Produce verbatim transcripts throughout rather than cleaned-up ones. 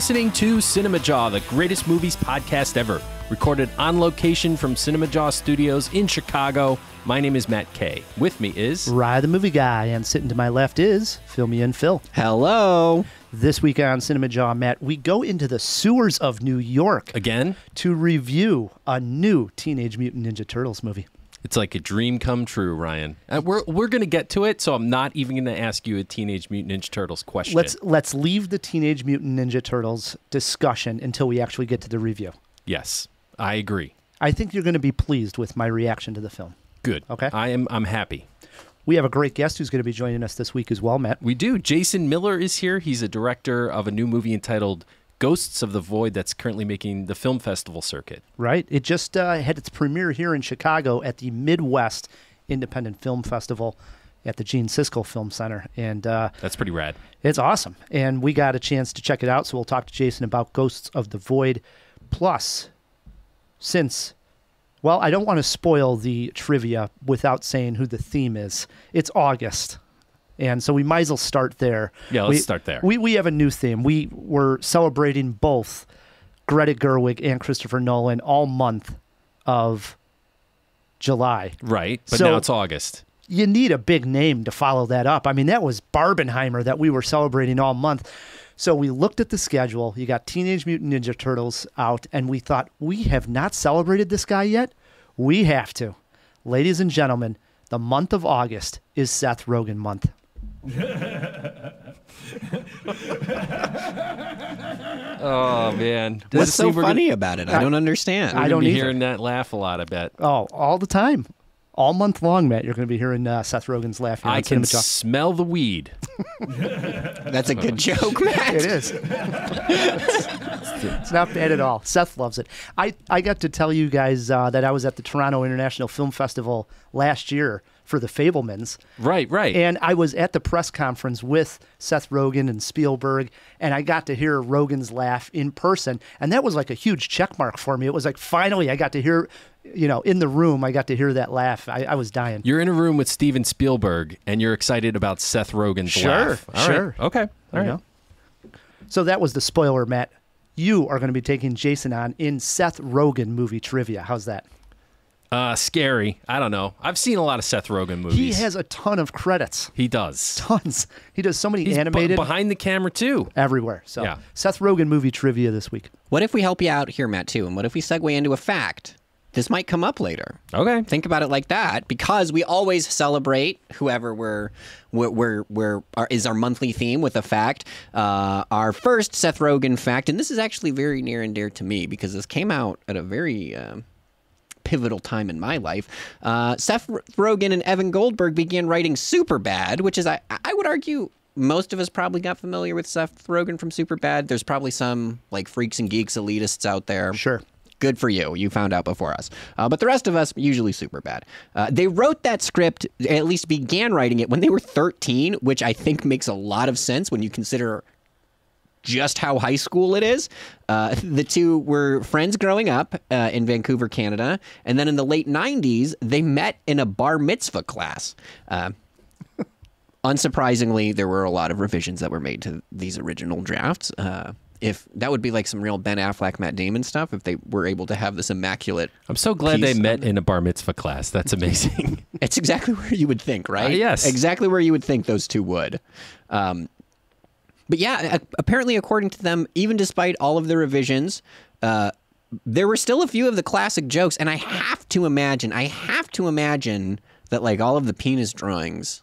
listening to CinemaJaw, the greatest movies podcast ever. Recorded on location from CinemaJaw Studios in Chicago. My name is Matt Kay. With me is... Rye the Movie Guy, and sitting to my left is Fill Me In Phil. Hello. This week on CinemaJaw, Matt, we go into the sewers of New York. Again? To review a new Teenage Mutant Ninja Turtles movie. It's like a dream come true, Ryan. Uh, we're we're going to get to it, so I'm not even going to ask you a Teenage Mutant Ninja Turtles question. Let's let's leave the Teenage Mutant Ninja Turtles discussion until we actually get to the review. Yes, I agree. I think you're going to be pleased with my reaction to the film. Good. Okay. I am. I'm happy. We have a great guest who's going to be joining us this week as well, Matt. We do. Jason Miller is here. He's a director of a new movie entitled Ghosts of the Void that's currently making the film festival circuit. Right. It just uh, had its premiere here in Chicago at the Midwest Independent Film Festival at the Gene Siskel Film Center. And uh, that's pretty rad. It's awesome. And we got a chance to check it out, so we'll talk to Jason about Ghosts of the Void. Plus, since, well, I don't want to spoil the trivia without saying who the theme is. It's August. And so we might as well start there. Yeah, let's we, start there. We we have a new theme. We were celebrating both Greta Gerwig and Christopher Nolan all month of July. Right, but so now it's August. You need a big name to follow that up. I mean, that was Barbenheimer that we were celebrating all month. So we looked at the schedule. You got Teenage Mutant Ninja Turtles out, and we thought, we have not celebrated this guy yet. We have to. Ladies and gentlemen, the month of August is Seth Rogan month. Oh, man. Does What's so funny gonna, about it? I don't understand. I don't be either. hearing that laugh a lot, I bet. Oh, all the time. All month long, Matt, you're going to be hearing uh, Seth Rogen's laugh. Here I on can CinemaJaw. smell the weed. That's a good joke, Matt. It is. it's, it's not bad at all. Seth loves it. I, I got to tell you guys uh, that I was at the Toronto International Film Festival last year for the Fabelmans. Right, right. And I was at the press conference with Seth Rogen and Spielberg, and I got to hear Rogen's laugh in person. And that was like a huge check mark for me. It was like, finally, I got to hear, you know, in the room, I got to hear that laugh. I, I was dying. You're in a room with Steven Spielberg, and you're excited about Seth Rogen's Sure, laugh. All sure. Right. Okay, all right. You know? So that was the spoiler, Matt. You are going to be taking Jason on in Seth Rogen movie trivia. How's that? Uh, scary. I don't know. I've seen a lot of Seth Rogen movies. He has a ton of credits. He does. Tons. He does so many He's animated. b- behind the camera, too. Everywhere. So Yeah. Seth Rogen movie trivia this week. What if we help you out here, Matt, too? And what if we segue into a fact? This might come up later. Okay. Think about it like that, because we always celebrate whoever we're, we're, we're, we're our, is our monthly theme with a fact. Uh, our first Seth Rogen fact, and this is actually very near and dear to me because this came out at a very uh, pivotal time in my life. Uh, Seth Rogen and Evan Goldberg began writing Superbad, which is, I, I would argue, most of us probably got familiar with Seth Rogen from Superbad. There's probably some like freaks and geeks elitists out there. Sure. Good for you. You found out before us. Uh, but the rest of us, usually super bad. Uh, they wrote that script, at least began writing it, when they were thirteen, which I think makes a lot of sense when you consider just how high school it is. Uh, the two were friends growing up uh, in Vancouver, Canada. And then in the late nineties, they met in a bar mitzvah class. Uh, unsurprisingly, there were a lot of revisions that were made to these original drafts. Uh, If that would be like some real Ben Affleck, Matt Damon stuff, if they were able to have this immaculate. I'm so glad they piece met in a bar mitzvah class. That's amazing. It's exactly where you would think, right? Uh, yes. Exactly where you would think those two would. Um, but yeah, a- apparently, according to them, even despite all of the revisions, uh, there were still a few of the classic jokes. And I have to imagine, I have to imagine that like all of the penis drawings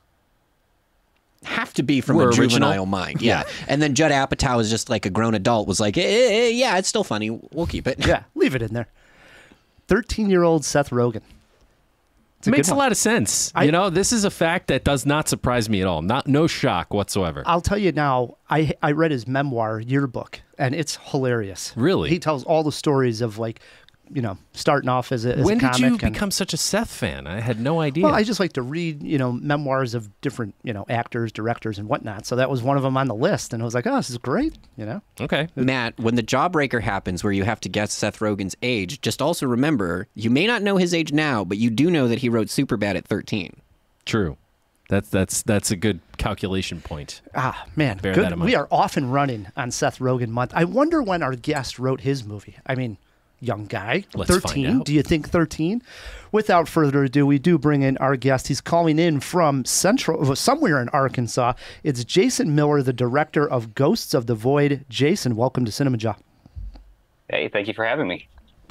have to be from Were a juvenile original? mind. Yeah. And then Judd Apatow is just like a grown adult was like, eh, eh, eh, yeah, it's still funny. We'll keep it. Yeah, leave it in there. thirteen-year-old Seth Rogen. It's a Makes good a one. lot of sense. I- you know, this is a fact that does not surprise me at all. Not no shock whatsoever. I'll tell you now, I I read his memoir yearbook, and it's hilarious. Really? He tells all the stories of like, you know, starting off as a, as when a did comic. you and, become such a Seth fan? I had no idea. Well, I just like to read, you know, memoirs of different, you know, actors, directors, and whatnot. So that was one of them on the list, and I was like, oh, this is great, you know. okay. Matt, when the jawbreaker happens where you have to guess Seth Rogen's age, just also remember, you may not know his age now, but you do know that he wrote Superbad at thirteen. True. That's that's that's a good calculation point. Ah, man, Bear that good. in mind. We are off and running on Seth Rogen month. I wonder when our guest wrote his movie. I mean, young guy, Let's find thirteen. out. Do you think thirteen? Without further ado, we do bring in our guest. He's calling in from central, somewhere in Arkansas. It's Jason Miller, the director of Ghosts of the Void. Jason, welcome to CinemaJaw. Hey, thank you for having me.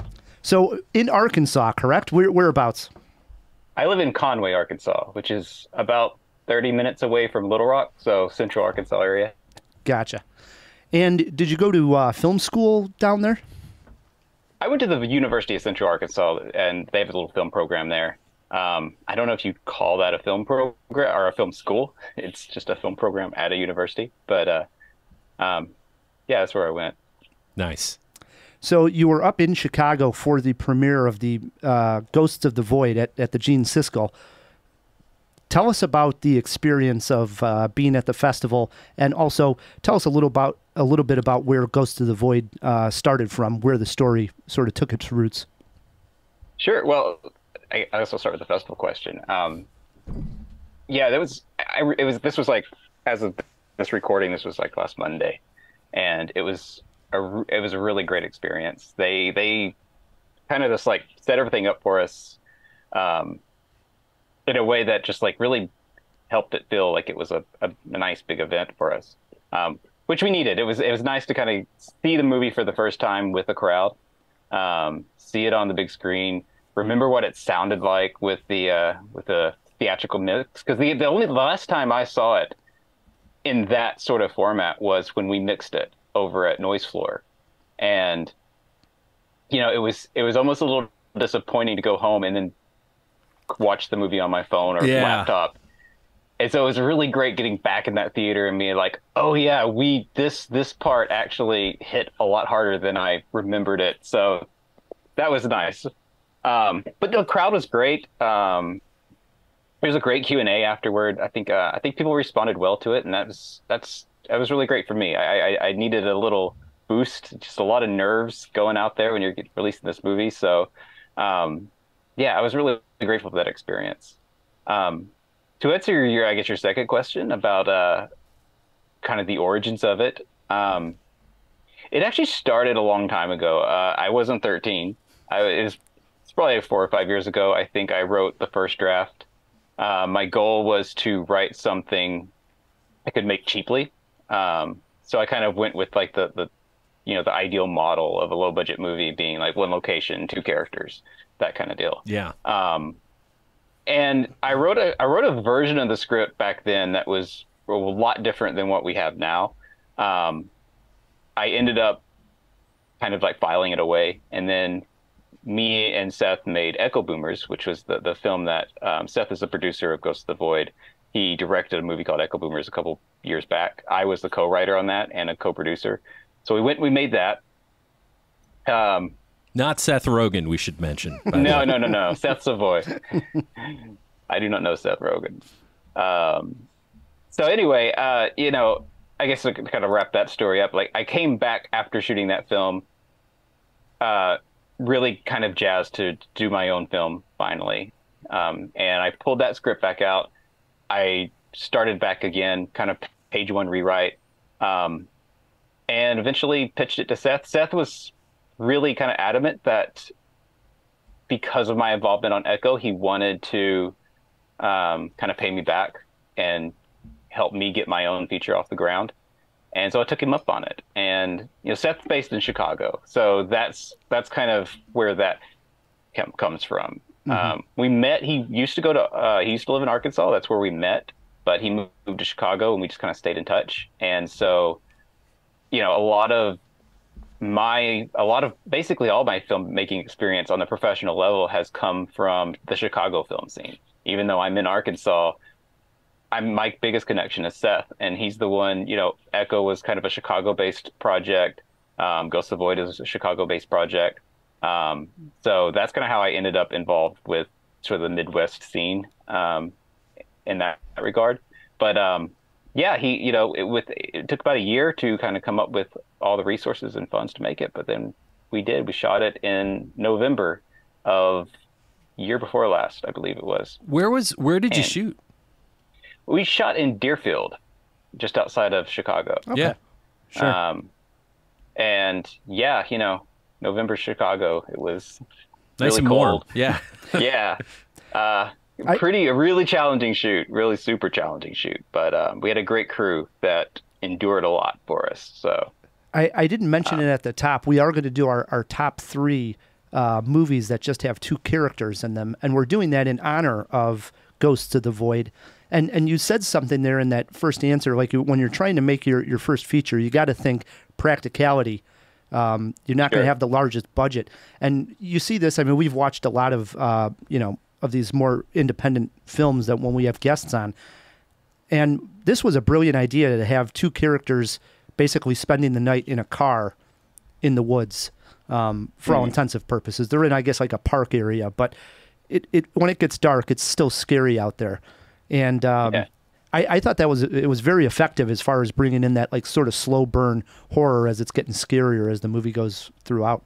So, in Arkansas, correct? Where, whereabouts? I live in Conway, Arkansas, which is about thirty minutes away from Little Rock, so central Arkansas area. Gotcha. And did you go to uh, film school down there? I went to the University of Central Arkansas, and they have a little film program there. Um, I don't know if you'd call that a film program or a film school. It's just a film program at a university. But uh, um, yeah, that's where I went. Nice. So you were up in Chicago for the premiere of the uh, Ghosts of the Void at, at the Gene Siskel. Tell us about the experience of uh, being at the festival, and also tell us a little about a little bit about where Ghosts of the Void uh, started from, where the story sort of took its roots. Sure. Well, I, I also start with the festival question. Um, yeah, that was. I, it was. This was like as of this recording. This was like last Monday, and it was. A, it was a really great experience. They they kind of just like set everything up for us um, in a way that just like really helped it feel like it was a, a, a nice big event for us, um, which we needed. It was it was nice to kind of see the movie for the first time with a crowd, um, see it on the big screen, remember what it sounded like with the uh, with the theatrical mix, because the the only the last time I saw it in that sort of format was when we mixed it over at Noise Floor. And, you know, it was it was almost a little disappointing to go home and then watch the movie on my phone or Yeah. laptop. And so it was really great getting back in that theater and being like, oh yeah, we this this part actually hit a lot harder than I remembered it. So that was nice. Um, but the crowd was great. Um, there was a great Q and A afterward. I think uh, I think people responded well to it, and that was that's that was really great for me. I, I, I needed a little boost, just a lot of nerves going out there when you're releasing this movie. So, um, yeah, I was really grateful for that experience. Um, to answer your, I guess, your second question about uh, kind of the origins of it, um, it actually started a long time ago. Uh, I wasn't thirteen. I, it was it's probably four or five years ago. I think I wrote the first draft. Uh, my goal was to write something I could make cheaply. Um, so I kind of went with like the, the, you know, the ideal model of a low budget movie being like one location, two characters, that kind of deal. Yeah. Um, and I wrote a, I wrote a version of the script back then that was a lot different than what we have now. Um, I ended up kind of like filing it away, and then me and Seth made Echo Boomers, which was the, the film that, um, Seth is the producer of Ghosts of the Void. He directed a movie called Echo Boomers a couple years back. I was the co-writer on that and a co-producer. So we went, we made that. Um, Not Seth Rogan, we should mention. by the no, way. no, no, no. Seth Savoy. I do not know Seth Rogan. Um, so anyway, uh, you know, I guess to kind of wrap that story up, like I came back after shooting that film, uh, really kind of jazzed to do my own film finally. Um, and I pulled that script back out. I started back again, kind of page one rewrite, um, and eventually pitched it to Seth. Seth was really kind of adamant that because of my involvement on Echo, he wanted to um, kind of pay me back and help me get my own feature off the ground. And so I took him up on it. And, you know, Seth's based in Chicago, so that's that's kind of where that com- comes from. Mm-hmm. Um, we met. He used to go to. Uh, he used to live in Arkansas. That's where we met. But he moved to Chicago, and we just kind of stayed in touch. And so, you know, a lot of my, a lot of basically all my filmmaking experience on the professional level has come from the Chicago film scene. Even though I'm in Arkansas, I'm my biggest connection is Seth, and he's the one. You know, Echo was kind of a Chicago-based project. Um, Ghost of the Void is a Chicago-based project. Um, so that's kind of how I ended up involved with sort of the Midwest scene um, in that regard. But um, yeah, he, you know, it, with it took about a year to kind of come up with all the resources and funds to make it. But then we did. We shot it in November of year before last, I believe it was. Where was where did you And shoot? we shot in Deerfield, just outside of Chicago. Okay. Yeah, sure. Um, and yeah, you know, November Chicago, it was Nice really and cold. warm. Yeah. Yeah. Uh, I- pretty, a really challenging shoot, really super challenging shoot. But um, we had a great crew that endured a lot for us. So I, I didn't mention it at the top. We are going to do our, our top three uh, movies that just have two characters in them. And we're doing that in honor of Ghosts of the Void. And and you said something there in that first answer, like you, when you're trying to make your, your first feature, you got to think practicality. Um, you're not going to Sure. have the largest budget. And you see this, I mean, we've watched a lot of, uh, you know, of these more independent films that when we have guests on. And this was a brilliant idea to have two characters basically spending the night in a car in the woods um, for all intensive purposes. They're in, I guess, like a park area, but it, it when it gets dark, it's still scary out there. And um, Yeah. I, I thought that was it was very effective as far as bringing in that like sort of slow burn horror as it's getting scarier as the movie goes throughout.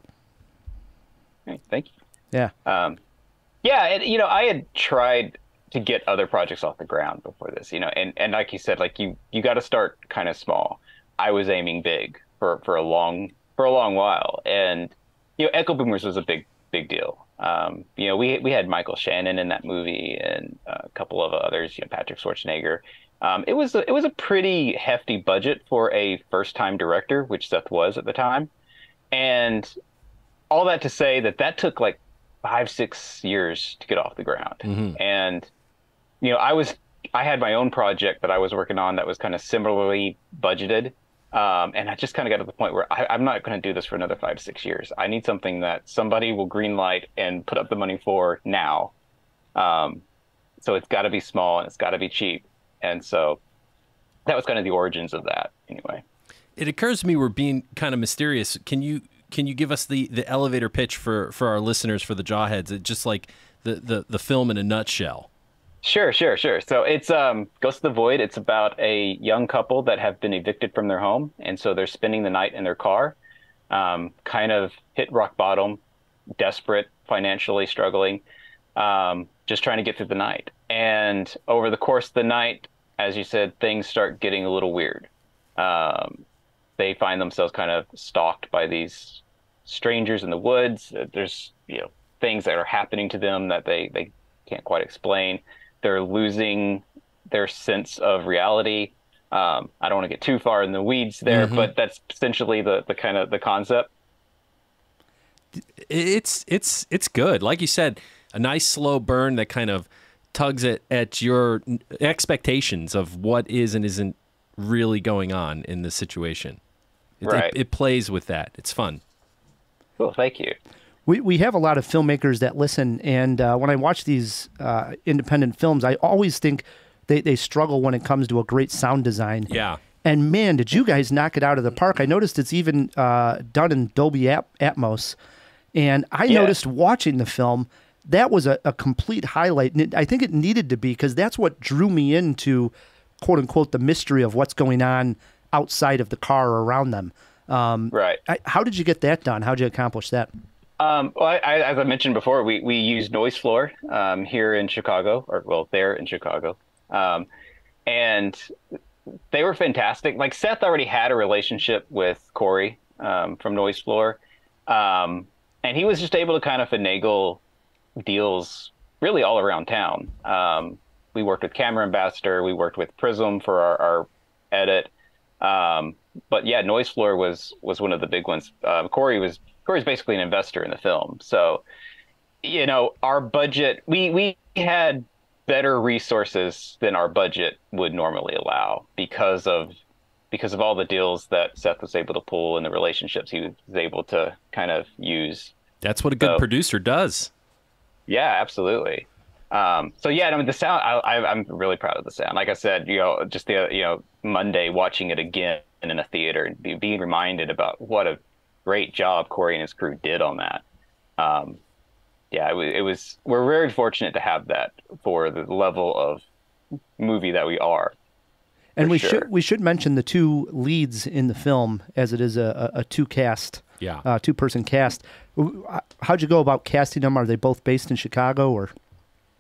hey, thank you. Yeah. Um, yeah, and you know, I had tried to get other projects off the ground before this, you know, and, and like you said, like you you got to start kind of small. I was aiming big for, for a long for a long while, and you know, Echo Boomers was a big big deal. Um, you know, we we had Michael Shannon in that movie, and a couple of others, you know, Patrick Schwarzenegger. Um, it was a, it was a pretty hefty budget for a first time director, which Seth was at the time, and all that to say that that took like five six years to get off the ground. Mhm. And you know, I was I had my own project that I was working on that was kind of similarly budgeted. Um, and I just kind of got to the point where I, I'm not going to do this for another five, six years. I need something that somebody will greenlight and put up the money for now. Um, so it's got to be small and it's got to be cheap. And so that was kind of the origins of that anyway. It occurs to me we're being kind of mysterious. Can you can you give us the, the elevator pitch for, for our listeners, for the Jawheads? It just like the, the, the film in a nutshell. Sure, sure, sure. So it's um, Ghost of the Void. It's about a young couple that have been evicted from their home, and so they're spending the night in their car, um, kind of hit rock bottom, desperate, financially struggling, um, just trying to get through the night. And over the course of the night, as you said, things start getting a little weird. Um, they find themselves kind of stalked by these strangers in the woods. There's, you know, things that are happening to them that they, they can't quite explain. They're losing their sense of reality. Um, I don't want to get too far in the weeds there, Mhm. but that's essentially the, the kind of the concept. It's it's it's good. Like you said, a nice slow burn that kind of tugs at, at your expectations of what is and isn't really going on in the situation. It, Right. it, it plays with that. It's fun. Cool, thank you. We we have a lot of filmmakers that listen, and uh, when I watch these uh, independent films, I always think they, they struggle when it comes to a great sound design. Yeah. And man, did you guys knock it out of the park. I noticed it's even uh, done in Dolby At- Atmos. And I Yeah. noticed watching the film, that was a, a complete highlight. And it, I think it needed to be, because that's what drew me into, quote unquote, the mystery of what's going on outside of the car or around them. Um, Right. I, how did you get that done? How did you accomplish that? Um, well, I, I, as I mentioned before, we, we use Noise Floor um, here in Chicago, or well, there in Chicago. Um, and they were fantastic. Like Seth already had a relationship with Corey um, from Noise Floor. Um, and he was just able to kind of finagle deals really all around town. Um, we worked with Camera Ambassador. We worked with Prism for our, our edit. Um, but yeah, Noise Floor was, was one of the big ones. Um, Corey was Corey's basically an investor in the film. So, you know, our budget, we, we had better resources than our budget would normally allow because of because of all the deals that Seth was able to pull and the relationships he was able to kind of use. That's what a good So- producer does. Yeah, absolutely. Um, so yeah, I mean, the sound, I, I, I'm really proud of the sound. Like I said, you know, just the, you know, Monday watching it again in a theater and be, being reminded about what a great job Corey and his crew did on that. Um, yeah, it was, it was, we're very fortunate to have that for the level of movie that we are. And For we sure. should we should mention the two leads in the film, as it is a, a, a two cast, Yeah. uh, two person cast. How'd you go about casting them? Are they both based in Chicago or?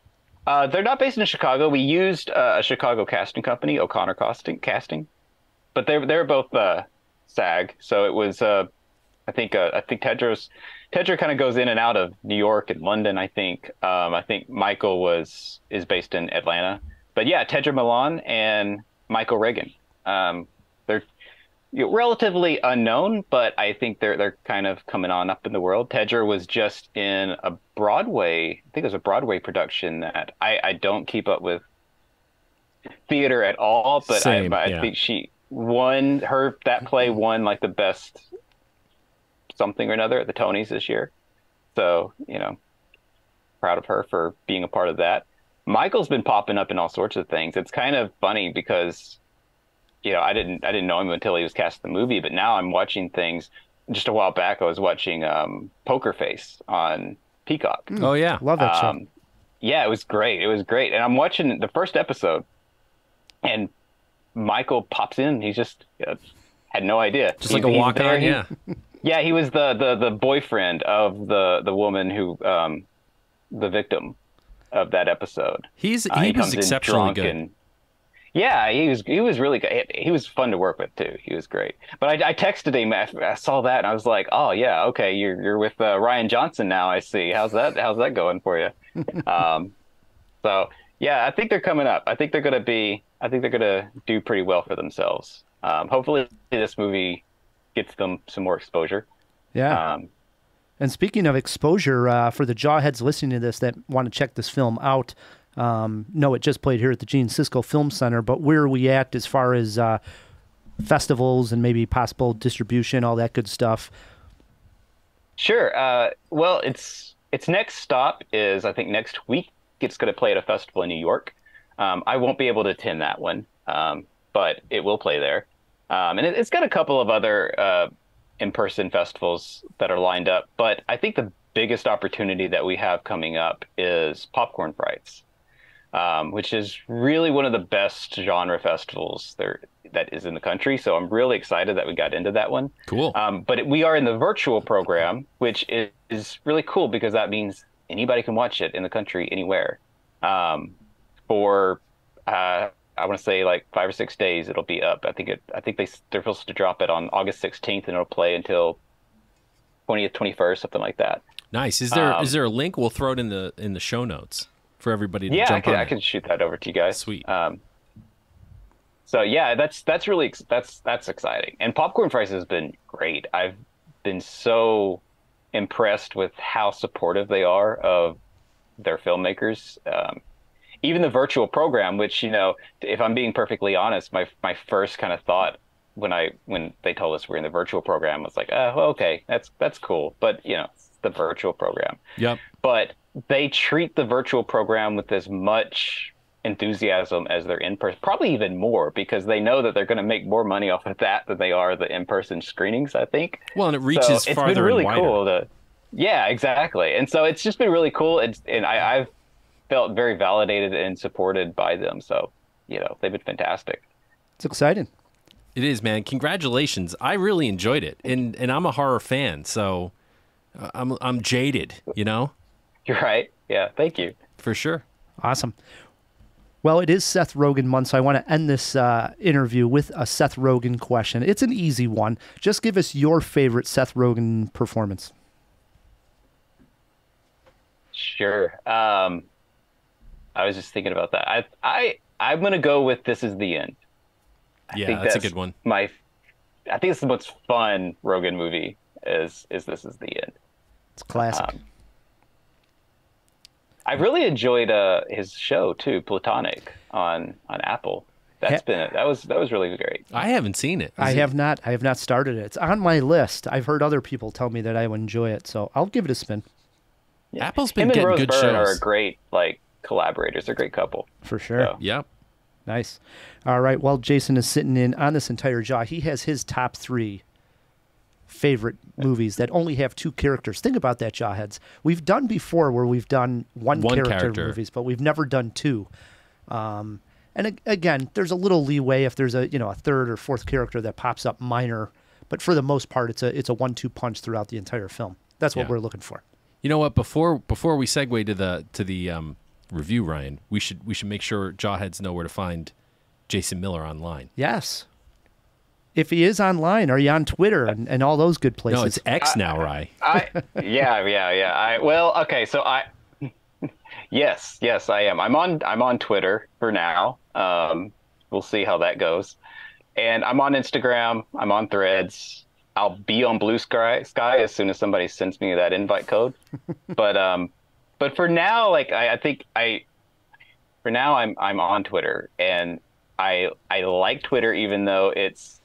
Uh, they're not based in Chicago. We used uh, a Chicago casting company, O'Connor Casting, casting, but they're they're both uh, SAG. So it was, uh, I think, uh, I think Tedros, Tedra kind of goes in and out of New York and London. I think, um, I think Michael was is based in Atlanta. But yeah, Tedra Milan and Michael Reagan. Um, they're you know, relatively unknown, but I think they're they're kind of coming on up in the world. Tedra was just in a Broadway, I think it was a Broadway production that I, I don't keep up with theater at all, but Same, I, but yeah. I think she won her that play won like the best something or another at the Tonys this year. So, you know, proud of her for being a part of that. Michael's been popping up in all sorts of things. It's kind of funny because, you know, I didn't I didn't know him until he was cast in the movie, but now I'm watching things. Just a while back, I was watching um, Poker Face on Peacock. Oh yeah, Love that show. Um, yeah, it was great. It was great. And I'm watching the first episode, and Michael pops in. He's just uh, had no idea. just He- like a he's walk there. on. He- Yeah. yeah, he was the, the, the boyfriend of the, the woman who, um, the victim of that episode. He's Uh, he was comes in exceptionally drunk good. and- yeah, he was he was really good. He was fun to work with too. He was great. But I, I texted him. I, I saw that and I was like, oh yeah, okay, you're you're with uh, Ryan Johnson now. I see. How's that? How's that going for you? um, so yeah, I think they're coming up. I think they're gonna be. I think they're gonna do pretty well for themselves. Um, hopefully, this movie gets them some more exposure. Yeah. Um, And speaking of exposure, uh, for the jawheads listening to this that want to check this film out, um, no, it just played here at the Gene Siskel Film Center, but where are we at as far as uh, festivals and maybe possible distribution, all that good stuff? Sure. Uh, well, its its next stop is I think next week. It's going to play at a festival in New York. Um, I won't be able to attend that one, um, but it will play there. Um, and it, it's got a couple of other uh, in-person festivals that are lined up. But I think the biggest opportunity that we have coming up is Popcorn Frights, um, which is really one of the best genre festivals there that is in the country. So I'm really excited that we got into that one. Cool. Um, but it, we are in the virtual program, which is, is really cool because that means anybody can watch it in the country anywhere. Um, for uh, I want to say like five or six days, it'll be up. I think it. I think they they're supposed to drop it on August sixteenth, and it'll play until twentieth, twenty-first, something like that. Nice. Is there is Um, there a link? We'll throw it in the in the show notes for everybody to Yeah, I jump can on. I it. can shoot that over to you guys. Sweet. Um, so yeah, that's that's really ex- that's that's exciting. And Popcorn Frights has been great. I've been so impressed with how supportive they are of their filmmakers. Um, even the virtual program, which, you know, if I'm being perfectly honest, my my first kind of thought when I when they told us we're in the virtual program was like, oh, well, okay, that's that's cool, but you know, it's the virtual program. Yep. But they treat the virtual program with as much enthusiasm as their in-person, probably even more, because they know that they're going to make more money off of that than they are the in-person screenings, I think. Well, and it reaches so it's farther been really and wider. cool to, yeah, exactly. And so it's just been really cool. It's, and I, I've felt very validated and supported by them. So, you know, they've been fantastic. It's exciting. It is, man. Congratulations. I really enjoyed it, and and I'm a horror fan, so uh, I'm I'm jaded, you know, You're right. Yeah. Thank you. for sure. Awesome. Well, it is Seth Rogen month, so I want to end this uh, interview with a Seth Rogen question. It's an easy one. Just give us your favorite Seth Rogen performance. Sure. Um, I was just thinking about that. I, I, I'm going to go with This Is the End. I Yeah, think that's a good one. My, I think it's the most fun Rogan movie is, is This Is the End. It's classic. Um, I really enjoyed uh, his show too, Platonic, on, on Apple. That's Ha- been it. That was, that was really great. I haven't seen it. Is I it- have not. I have not started it. It's on my list. I've heard other people tell me that I would enjoy it, so I'll give it a spin Apple's been Him and getting Rose good Byrne are shows. great, like, collaborators. They're a great couple. for sure. So. Yep. Nice. All right. While Jason is sitting in on this entire jaw, he has his top three favorite movies that only have two characters. Think about that, jawheads. We've done before where we've done one, One character, character. movies, but we've never done two. Um, and ag- again, there's a little leeway if there's a you know a third or fourth character that pops up minor, but for the most part, it's a it's a one-two punch throughout the entire film. That's what Yeah. we're looking for. You know what? Before before we segue to the to the um, review, Ryan, we should we should make sure Jawheads know where to find Jason Miller online. Yes. If he is online, are you on Twitter and, and all those good places? No, it's X now, Ryan. I, yeah, yeah, yeah. I well, okay, so I yes, yes, I am. I'm on I'm on Twitter for now. Um, we'll see how that goes. And I'm on Instagram. I'm on Threads. I'll be on Blue Sky, Sky as soon as somebody sends me that invite code. but um, but for now, like I, I think I, for now I'm I'm on Twitter, and I I like Twitter even though it's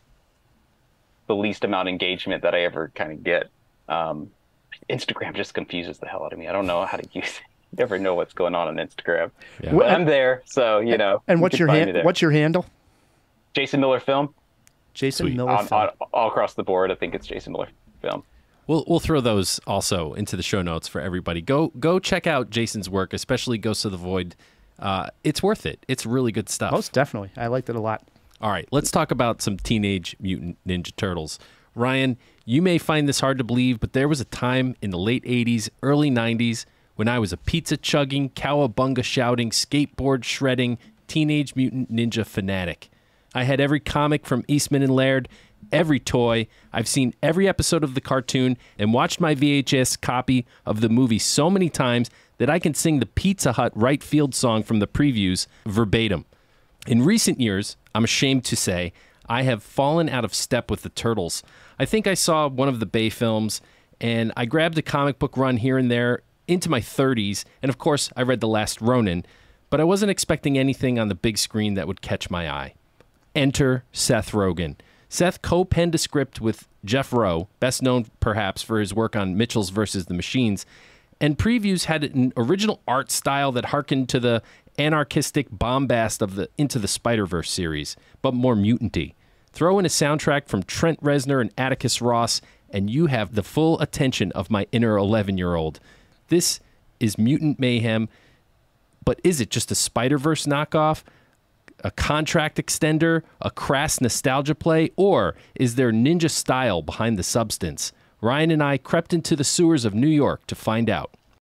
the least amount of engagement that I ever kind of get. Um, Instagram just confuses the hell out of me. I don't know how to use it. You never know what's going on on Instagram. Yeah. But I'm there, so you know. And what's your hand, what's your handle? Jason Miller Film. Jason Sweet. Miller on, Film. on, all across the board, I think it's Jason Miller Film. We'll we'll throw those also into the show notes for everybody. Go go check out Jason's work, especially Ghosts of the Void. Uh, it's worth it. It's really good stuff. Most definitely. I liked it a lot. All right, let's talk about some Teenage Mutant Ninja Turtles. Ryan, you may find this hard to believe, but there was a time in the late eighties, early nineties when I was a pizza-chugging, cowabunga-shouting, skateboard-shredding, Teenage Mutant Ninja fanatic. I had every comic from Eastman and Laird, every toy. I've seen every episode of the cartoon and watched my V H S copy of the movie so many times that I can sing the Pizza Hut right field song from the previews verbatim. In recent years, I'm ashamed to say, I have fallen out of step with the Turtles. I think I saw one of the Bay films, and I grabbed a comic book run here and there into my thirties, and of course, I read The Last Ronin, but I wasn't expecting anything on the big screen that would catch my eye. Enter Seth Rogan. Seth co-penned a script with Jeff Rowe, best known perhaps for his work on Mitchell's versus the Machines, and previews had an original art style that harkened to the anarchistic bombast of the Into the Spider-Verse series, but more mutant-y. Throw in a soundtrack from Trent Reznor and Atticus Ross, and you have the full attention of my inner eleven-year-old. This is Mutant Mayhem, but is it just a Spider-Verse knockoff, a contract extender, a crass nostalgia play, or is there ninja style behind the substance? Ryan and I crept into the sewers of New York to find out.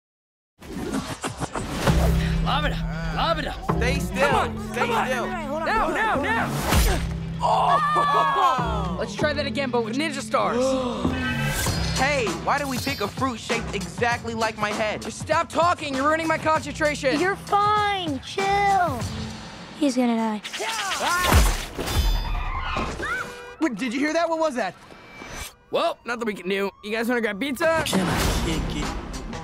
Lob it up, lob it up. Stay still, Come on, stay come on. still. Now, now, now. Oh! Let's try that again, but with ninja stars. Hey, why did we pick a fruit shaped exactly like my head? Just stop talking, you're ruining my concentration. You're fine, chill. He's gonna die. Ah! Wait, did you hear that? What was that? Well, nothing we can do. You guys wanna grab pizza? Can I kick it?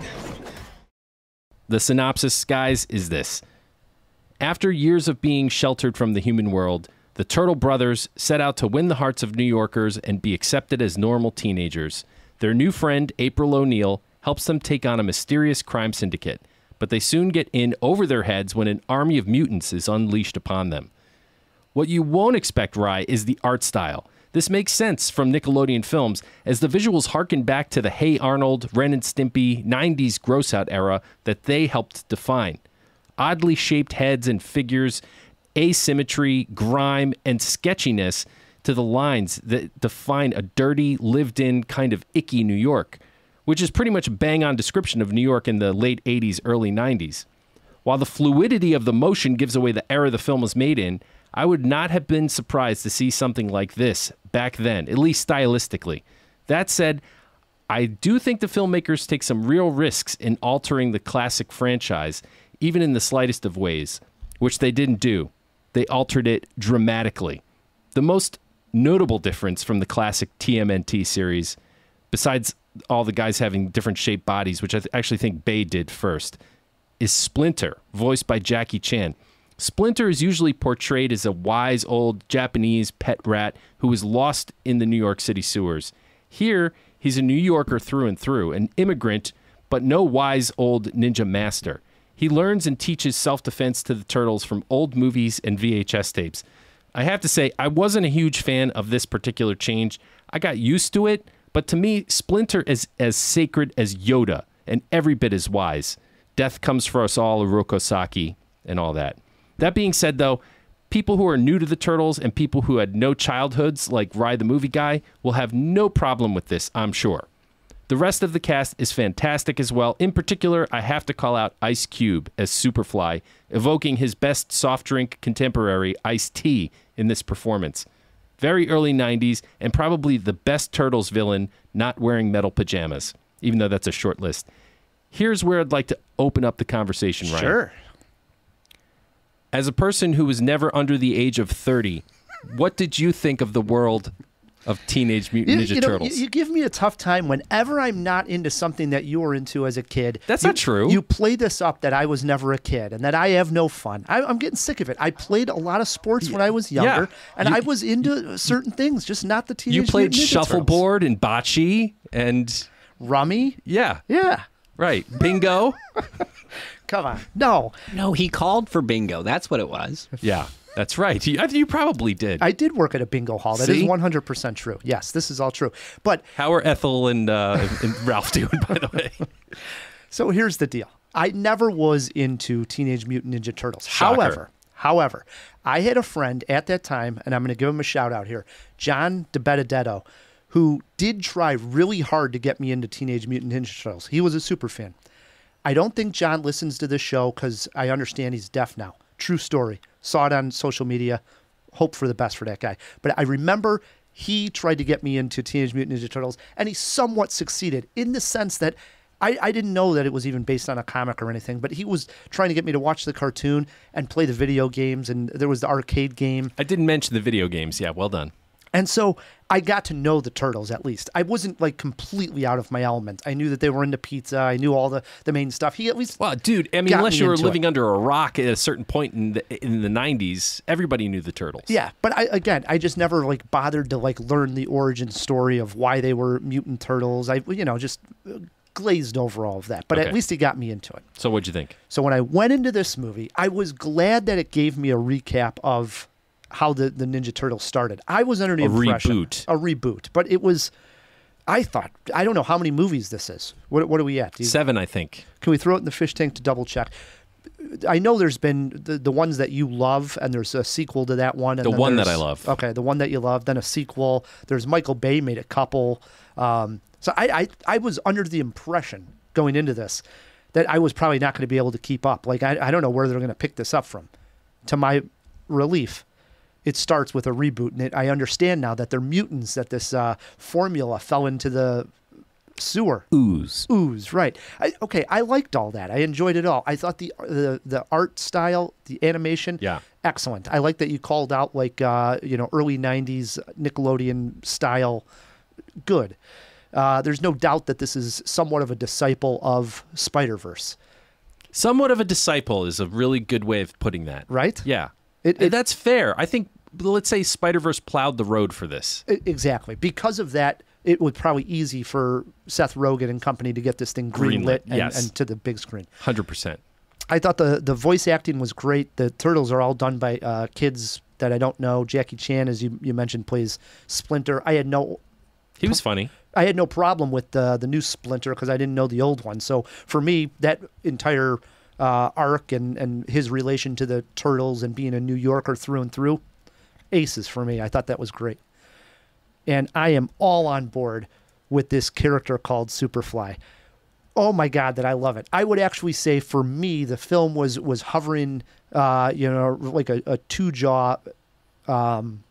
The synopsis, guys, is this. After years of being sheltered from the human world, the Turtle Brothers set out to win the hearts of New Yorkers and be accepted as normal teenagers. Their new friend, April O'Neil, helps them take on a mysterious crime syndicate, but they soon get in over their heads when an army of mutants is unleashed upon them. What you won't expect, Rye, is the art style. This makes sense from Nickelodeon films, as the visuals harken back to the Hey Arnold, Ren and Stimpy, nineties gross-out era that they helped define. Oddly shaped heads and figures, asymmetry, grime, and sketchiness to the lines that define a dirty, lived-in, kind of icky New York, which is pretty much a bang-on description of New York in the late eighties, early nineties. While the fluidity of the motion gives away the era the film was made in, I would not have been surprised to see something like this back then, at least stylistically. That said, I do think the filmmakers take some real risks in altering the classic franchise, even in the slightest of ways, which they didn't do. They altered it dramatically. The most notable difference from the classic T M N T series, besides all the guys having different shaped bodies, which I th- actually think Bay did first, is Splinter, voiced by Jackie Chan. Splinter is usually portrayed as a wise old Japanese pet rat who is lost in the New York City sewers. Here, he's a New Yorker through and through, an immigrant, but no wise old ninja master. He learns and teaches self-defense to the Turtles from old movies and V H S tapes. I have to say, I wasn't a huge fan of this particular change. I got used to it, but to me, Splinter is as sacred as Yoda and every bit as wise. Death comes for us all, Oroku Saki, and all that. That being said, though, people who are new to the Turtles and people who had no childhoods, like Rye the Movie Guy, will have no problem with this, I'm sure. The rest of the cast is fantastic as well. In particular, I have to call out Ice Cube as Superfly, evoking his best soft drink contemporary, Ice-T, in this performance. Very early nineties, and probably the best Turtles villain not wearing metal pajamas, even though that's a short list. Here's where I'd like to open up the conversation, Ryan. Sure. As a person who was never under the age of thirty, what did you think of the world of Teenage Mutant You, Ninja you know, Turtles? you, you give me a tough time whenever I'm not into something that you were into as a kid. That's you, not true. You play this up that I was never a kid and that I have no fun. I, I'm getting sick of it. I played a lot of sports when I was younger, Yeah. and You- I was into certain things, just not the Teenage You played Mutant Ninja Turtles. shuffleboard and bocce and, Rummy? yeah, Yeah. right, bingo. Come on. No. No, he called for bingo. That's what it was. Yeah, that's right. You, I think you probably did. I did work at a bingo hall. That is See? one hundred percent true. Yes, this is all true. But How are Ethel and, uh, and Ralph doing, by the way? so here's the deal. I never was into Teenage Mutant Ninja Turtles. Shocker. However, however, I had a friend at that time, and I'm going to give him a shout out here, John DeBenedetto, who did try really hard to get me into Teenage Mutant Ninja Turtles. He was a super fan. I don't think John listens to this show because I understand he's deaf now. True story. Saw it on social media. Hope for the best for that guy. But I remember he tried to get me into Teenage Mutant Ninja Turtles, and he somewhat succeeded in the sense that I, I didn't know that it was even based on a comic or anything, but he was trying to get me to watch the cartoon and play the video games, and there was the arcade game. I didn't mention the video games. Yeah, well done. And so I got to know the Turtles at least. I wasn't like completely out of my element. I knew that they were into pizza. I knew all the, the main stuff. He at least Well, dude, I mean, got unless me you were into living it. under a rock at a certain point in the in the nineties, everybody knew the Turtles. Yeah, but I again, I just never like bothered to like learn the origin story of why they were mutant turtles. I you know just uh, glazed over all of that. But Okay. at least he got me into it. So what'd you think? So when I went into this movie, I was glad that it gave me a recap of how the, the Ninja Turtles started. I was under the A impression reboot. a reboot, but it was. I thought I don't know how many movies this is. What what are we at? Do you- Seven, I think. Can we throw it in the fish tank to double check? I know there's been the, the ones that you love, and there's a sequel to that one. And The then one that there's- I love. Okay, the one that you love, then a sequel. There's Michael Bay made a couple. Um, so I, I I was under the impression going into this that I was probably not going to be able to keep up. Like I, I don't know where they're going to pick this up from. To my relief, it starts with a reboot, and it, I understand now that they're mutants. That this uh, formula fell into the sewer. Ooze. Ooze, right. I, okay, I liked all that. I enjoyed it all. I thought the the the art style, the animation, Yeah. excellent. I like that you called out like uh, you know early nineties Nickelodeon style. Good. Uh, there's no doubt that this is somewhat of a disciple of Spider-Verse, Somewhat of a disciple is a really good way of putting that. right? Yeah. It- it- That's fair. I think, let's say Spider-Verse plowed the road for this. I- exactly. Because of that, it was probably easy for Seth Rogen and company to get this thing greenlit, Greenlit, and, yes. and to the big screen. one hundred percent. I thought the the voice acting was great. The Turtles are all done by uh, kids that I don't know. Jackie Chan, as you, you mentioned, plays Splinter. I had no He was funny. I had no problem with the the new Splinter because I didn't know the old one. So for me, that entire uh, arc and and his relation to the Turtles and being a New Yorker through and through, aces for me. I thought that was great, and I am all on board with this character called Superfly. Oh my God, that I love it. I would actually say for me, the film was was hovering, uh, you know, like a, a two jaw um,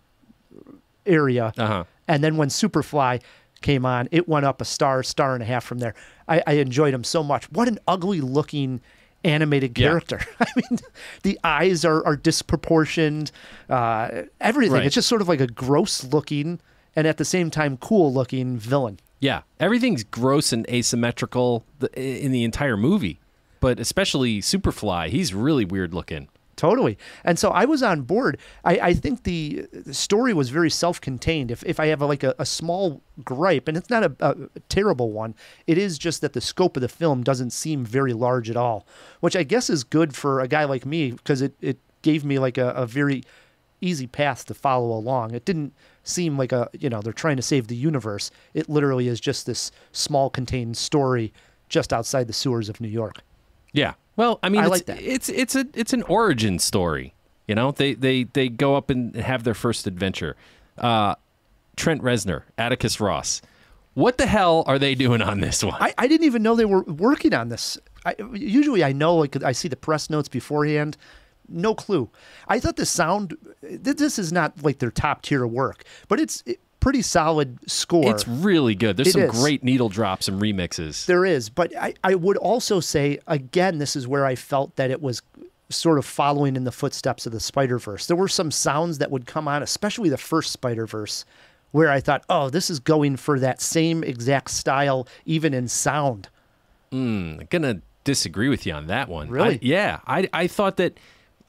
area. Uh-huh. And then when Superfly came on, it went up a star, star and a half from there. I, I enjoyed him so much. What an ugly looking animated Yeah. character. I mean, the eyes are, are disproportioned, uh, everything. Right. It's just sort of like a gross looking and at the same time cool looking villain. Yeah. Everything's gross and asymmetrical th- in the entire movie, but especially Superfly. He's really weird looking. Totally. And so I was on board. I, I think the, the story was very self-contained. If, if I have a, like a, a small gripe, and it's not a, a terrible one, it is just that the scope of the film doesn't seem very large at all, which I guess is good for a guy like me because it, it gave me like a, a very easy path to follow along. It didn't seem like a, you know, they're trying to save the universe. It literally is just this small contained story just outside the sewers of New York. Yeah. Well, I mean, I it's, like that. it's it's a it's an origin story. You know, they they they go up and have their first adventure. Uh, Trent Reznor, Atticus Ross. What the hell are they doing on this one? I, I didn't even know they were working on this. I, usually I know, like I see the press notes beforehand. No clue. I thought the sound, this is not like their top tier work, but it's pretty solid score. It's really good. There's It some is. great needle drops and remixes. There is, but I, I would also say, again, this is where I felt that it was sort of following in the footsteps of the Spider-Verse. There were some sounds that would come on, especially the first Spider-Verse, where I thought, oh, this is going for that same exact style, even in sound. Mm, I'm going to disagree with you on that one. Really? I, yeah. I, I thought that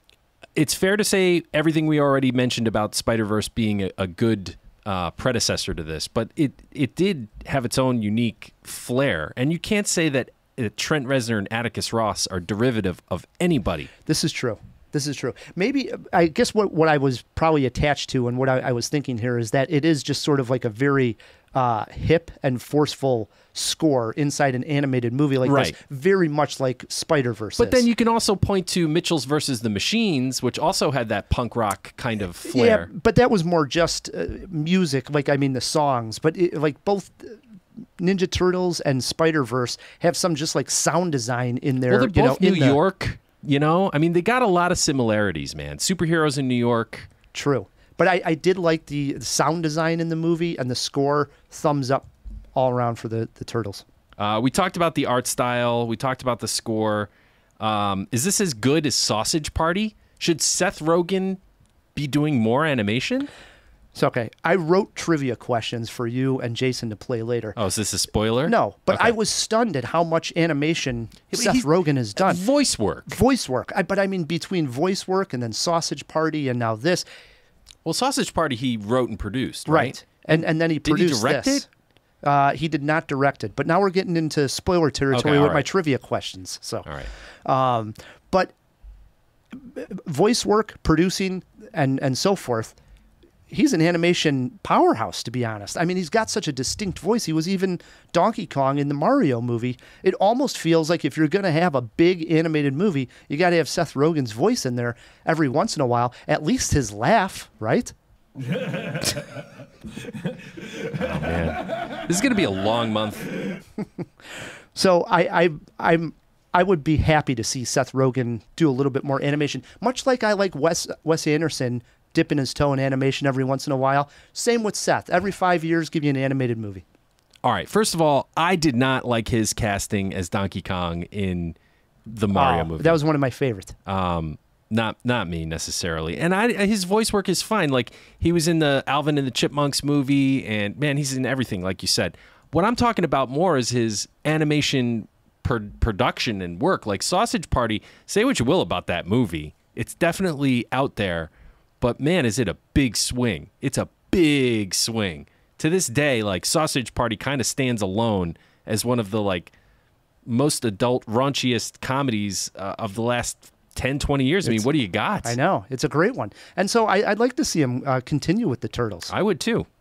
it's fair to say everything we already mentioned about Spider-Verse being a, a good uh, predecessor to this, but it, it did have its own unique flair. And you can't say that uh, Trent Reznor and Atticus Ross are derivative of anybody. This is true. This is true. Maybe, I guess what, what I was probably attached to and what I, I was thinking here is that it is just sort of like a very uh, hip and forceful score inside an animated movie like Right. this, very much like Spider-Verse But is. then you can also point to Mitchell's versus the Machines, which also had that punk rock kind of flair. Yeah, but that was more just uh, music, like, I mean, the songs. But, it, like, both Ninja Turtles and Spider-Verse have some just, like, sound design in there. Well, they're you both know, New in the- York, you know? I mean, they got a lot of similarities, man. Superheroes in New York. True. But I, I did like the sound design in the movie and the score. Thumbs up all around for the, the Turtles. Uh, we talked about the art style. We talked about the score. Um, is this as good as Sausage Party? Should Seth Rogen be doing more animation? So, okay, I wrote trivia questions for you and Jason to play later. Oh, is this a spoiler? No, but Okay. I was stunned at how much animation but Seth he's- Rogen has done. Voice work. Voice work. I, but I mean, between voice work and then Sausage Party and now this. Well, Sausage Party he wrote and produced, right? Right. And and then he Did he produced direct this. it? Uh, he did not direct it. But now we're getting into spoiler territory Okay, all with my right. trivia questions. So, All right. um, but voice work, producing, and and so forth. He's an animation powerhouse, to be honest. I mean, he's got such a distinct voice. He was even Donkey Kong in the Mario movie. It almost feels like if you're going to have a big animated movie, you got to have Seth Rogen's voice in there every once in a while. At least his laugh, right? Oh, man. This is going to be a long month. So I, I, I'm, I would be happy to see Seth Rogen do a little bit more animation, much like I like Wes Wes Anderson dipping his toe in animation every once in a while. Same with Seth. Every five years, give you an animated movie. All right. First of all, I did not like his casting as Donkey Kong in the Mario Oh, movie. that was one of my favorites. Um, not not me necessarily. And I his voice work is fine. Like he was in the Alvin and the Chipmunks movie, and man, he's in everything, like you said. What I'm talking about more is his animation per- production and work. Like Sausage Party, say what you will about that movie, it's definitely out there. But man, is it a big swing. It's a big swing. To this day, like Sausage Party kind of stands alone as one of the like most adult raunchiest comedies uh, of the last ten, twenty years. I mean, It's- what do you got? I know. It's a great one. And so I, I'd like to see him uh, continue with the Turtles. I would too.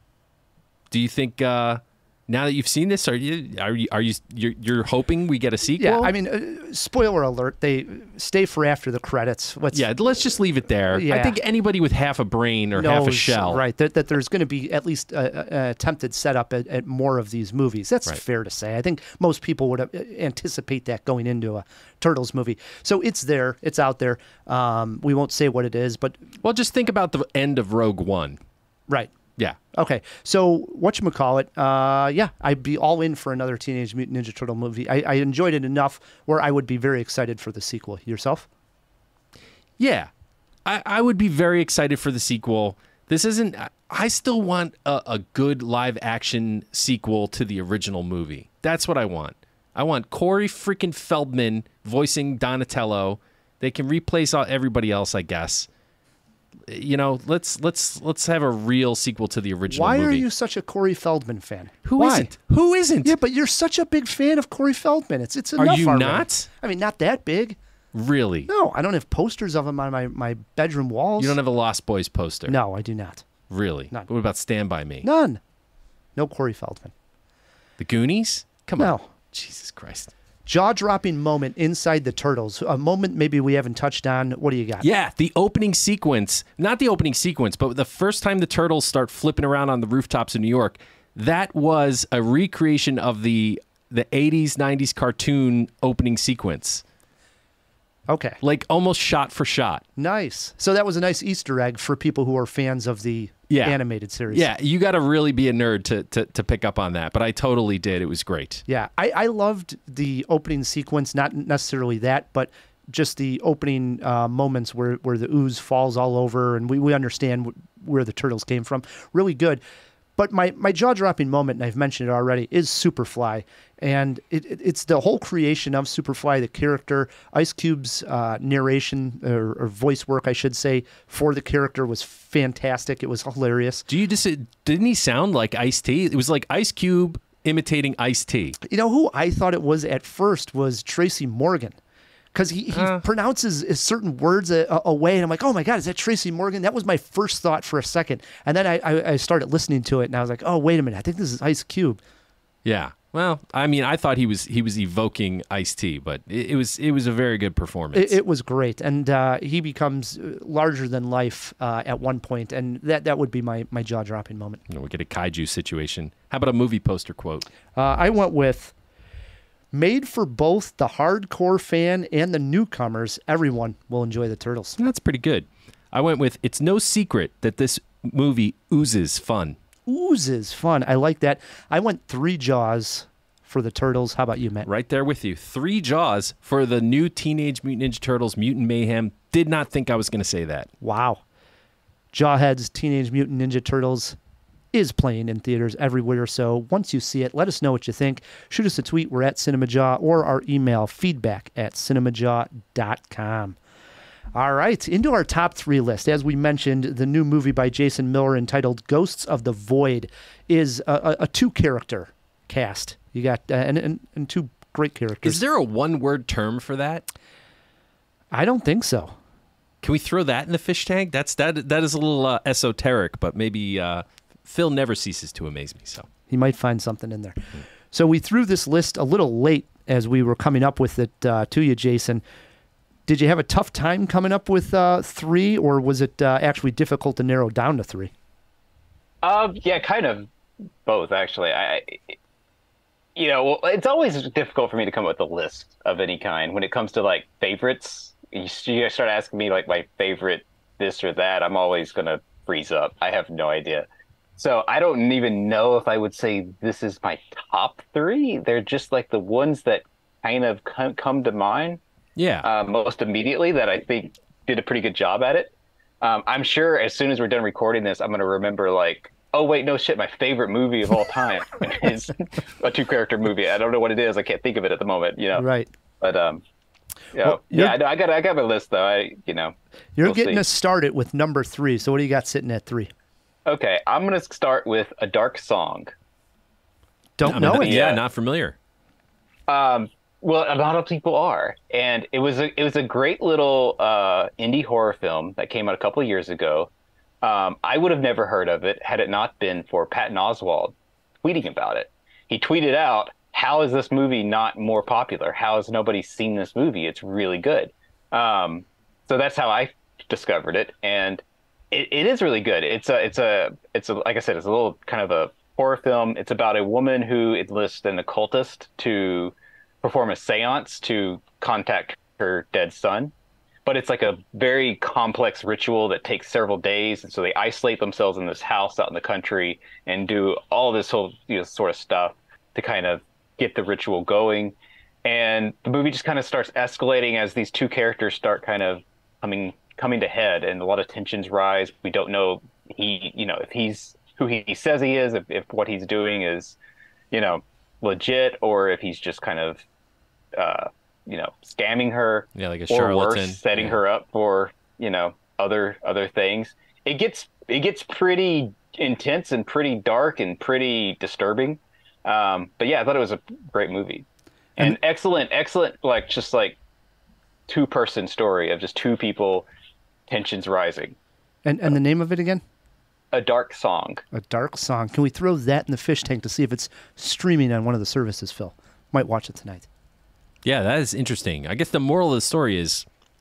Do you think uh, now that you've seen this, are you are you are you you're, you're hoping we get a sequel? Yeah, I mean, uh, spoiler alert, they stay for after the credits. Let's, yeah, let's just leave it there. I Yeah. think anybody with half a brain or half a knows, shell, right, that, that there's going to be at least a, a attempted setup at, at more of these movies. That's Right. fair to say. I think most people would uh, anticipate that going into a Turtles movie. So it's there. It's out there. Um, we won't say what it is, but Well, just think about the end of Rogue One. right. Yeah. Okay, so whatchamacallit, uh, yeah, I'd be all in for another Teenage Mutant Ninja Turtle movie. I, I enjoyed it enough where I would be very excited for the sequel. Yourself? Yeah. I, I would be very excited for the sequel. This isn't, I- I still want a, a good live action sequel to the original movie. That's what I want. I want Corey freaking Feldman voicing Donatello. They can replace all, everybody else, I guess. You know, let's let's let's have a real sequel to the original Why movie. are you such a Corey Feldman fan? Who Why? isn't? Who isn't? Yeah, but you're such a big fan of Corey Feldman. It's it's Are enough you already. not? I mean, not that big. Really? No, I don't have posters of him on my, my bedroom walls. You don't have a Lost Boys poster? No, I do not. Really? None. What about Stand By Me? None. No Corey Feldman. The Goonies? Come No. on. Jesus Christ. Jaw-dropping moment inside the Turtles. A moment maybe we haven't touched on. What do you got? Yeah, the opening sequence. Not the opening sequence, but the first time the turtles start flipping around on the rooftops of New York, that was a recreation of the the eighties, nineties cartoon opening sequence. Okay. Like almost shot for shot. Nice. So that was a nice Easter egg for people who are fans of the Yeah. animated series. Yeah, you got to really be a nerd to, to to pick up on that, but I totally did. It was great. Yeah, I, I loved the opening sequence, not necessarily that, but just the opening uh, moments where, where the ooze falls all over and we, we understand w- where the turtles came from. Really good. But my, my jaw-dropping moment, and I've mentioned it already, is Superfly. And it, it, it's the whole creation of Superfly, the character. Ice Cube's uh, narration, or, or voice work, I should say, for the character was fantastic. It was hilarious. Do you just didn't he sound like Ice-T? It was like Ice Cube imitating Ice-T. You know who I thought it was at first was Tracy Morgan. Because he, he Uh. pronounces certain words a, a, away, and I'm like, oh my God, is that Tracy Morgan? That was my first thought for a second. And then I, I, I started listening to it, and I was like, oh, wait a minute, I think this is Ice Cube. Yeah. Well, I mean, I thought he was he was evoking Ice-T, but it, it was it was a very good performance. It, it was great, and uh, he becomes larger than life uh, at one point, and that, that would be my, my jaw-dropping moment. You know, we get a kaiju situation. How about a movie poster quote? Uh, I went with, made for both the hardcore fan and the newcomers, everyone will enjoy the Turtles. That's pretty good. I went with, it's no secret that this movie oozes fun. Oozes fun. I like that. I went three jaws for the Turtles. How about you, Matt? Right there with you. Three jaws for the new Teenage Mutant Ninja Turtles, Mutant Mayhem. Did not think I was going to say that. Wow. Jawheads, Teenage Mutant Ninja Turtles is playing in theaters everywhere. So once you see it, let us know what you think. Shoot us a tweet. We're at CinemaJaw, or our email, feedback at cinemajaw dot com. All right, into our top three list. As we mentioned, the new movie by Jason Miller entitled Ghosts of the Void is a, a, a two-character cast. You got uh, and, and, and two great characters. Is there a one-word term for that? I don't think so. Can we throw that in the fish tank? That's that. That is a little uh, esoteric, but maybe uh, Phil never ceases to amaze me. So He might find something in there. So we threw this list a little late as we were coming up with it uh, to you, Jason. Did you have a tough time coming up with uh, three, or was it uh, actually difficult to narrow down to three? Um, yeah, kind of both, actually. I, you know, well, it's always difficult for me to come up with a list of any kind when it comes to like favorites. You, you start asking me like my favorite this or that, I'm always gonna freeze up. I have no idea. So I don't even know if I would say this is my top three. They're just like the ones that kind of come, come to mind. yeah, Uh, most immediately that I think did a pretty good job at it. Um, I'm sure as soon as we're done recording this, I'm going to remember like, oh, wait, no shit, my favorite movie of all time is a two-character movie. I don't know what it is. I can't think of it at the moment, you know. Right. But, um, you know, Well, you're- yeah, I, know, I got I got my list, though. I, you know. You're we'll getting see. us started with number three. So what do you got sitting at three? Okay, I'm going to start with A Dark Song. Don't I mean, know that- it. yeah, Yeah. not familiar. Um, well, a lot of people are, and it was a it was a great little uh, indie horror film that came out a couple of years ago. Um, I would have never heard of it had it not been for Patton Oswalt tweeting about it. He tweeted out, "How is this movie not more popular? How has nobody seen this movie? It's really good." Um, so that's how I discovered it, and it, it is really good. It's a it's a it's a like I said, it's a little kind of a horror film. It's about a woman who enlists an occultist to perform a seance to contact her dead son. But it's like a very complex ritual that takes several days. And so they isolate themselves in this house out in the country and do all this whole, you know, sort of stuff to kind of get the ritual going. And the movie just kind of starts escalating as these two characters start kind of coming coming to head, and a lot of tensions rise. We don't know he, you know, if he's who he says he is, if, if what he's doing is, you know, legit, or if he's just kind of, uh, you know, scamming her, Yeah, like a or charlatan. worse, setting Yeah. her up for, you know, other other things. It gets it gets pretty intense and pretty dark and pretty disturbing. Um, but yeah, I thought it was a great movie, and excellent, excellent, like just like two person story of just two people, tensions rising. And and the name of it again? A Dark Song. A Dark Song. Can we throw that in the fish tank to see if it's streaming on one of the services, Phil? Might watch it tonight. Yeah, that is interesting. I guess the moral of the story is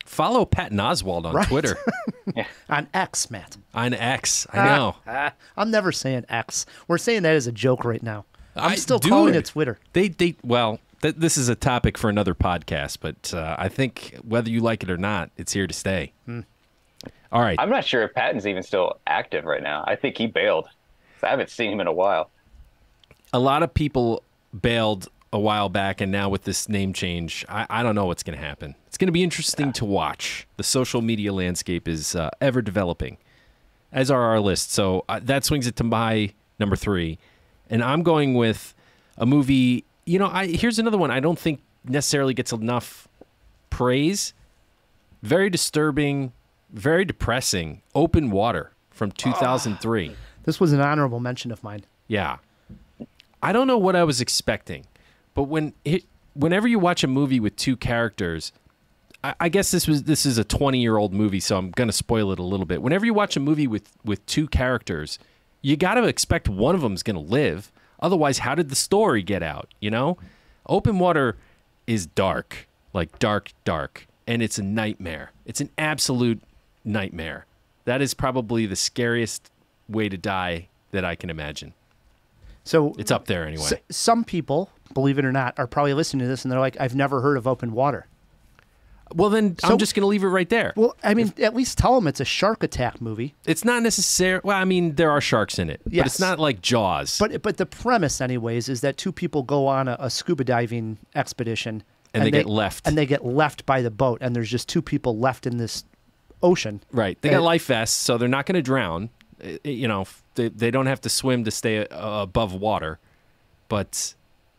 Follow Patton Oswalt on Right. Twitter. On X, Matt. On X. I know. Ah, I'm never saying X. We're saying that as a joke right now. I'm I- still dude. calling it Twitter. They, they, well, th- this is a topic for another podcast, but uh, I think whether you like it or not, it's here to stay. Hmm. All right. I'm not sure if Patton's even still active right now. I think he bailed. I haven't seen him in a while. A lot of people bailed a while back, and now with this name change, I, I don't know what's going to happen. It's going to be interesting yeah. to watch. The social media landscape is uh, ever developing, as are our lists. So uh, that swings it to my number three. And I'm going with a movie, you know, I here's another one I don't think necessarily gets enough praise. Very disturbing, very depressing. Open Water from two thousand three. Oh, this was an honorable mention of mine. Yeah. I don't know what I was expecting, but when it, whenever you watch a movie with two characters, I, I guess this was this is a twenty-year-old movie, so I'm going to spoil it a little bit. Whenever you watch a movie with, with two characters, you got to expect one of them's going to live. Otherwise, how did the story get out, you know? Open Water is dark, like dark, dark, and it's a nightmare. It's an absolute nightmare. That is probably the scariest way to die that I can imagine. So it's up there anyway. S- some people, believe it or not, are probably listening to this and they're like, I've never heard of Open Water. Well, then So- I'm just going to leave it right there. Well, I mean, at least tell them it's a shark attack movie. It's not necessary. Well, I mean, there are sharks in it, but Yes. it's not like Jaws. But but the premise, anyways, is that two people go on a, a scuba diving expedition. And they get left. And they get left by the boat, and there's just two people left in this ocean. right. They got and- life vests, so they're not going to drown. I- I- You know, they, they don't have to swim to stay uh, above water. But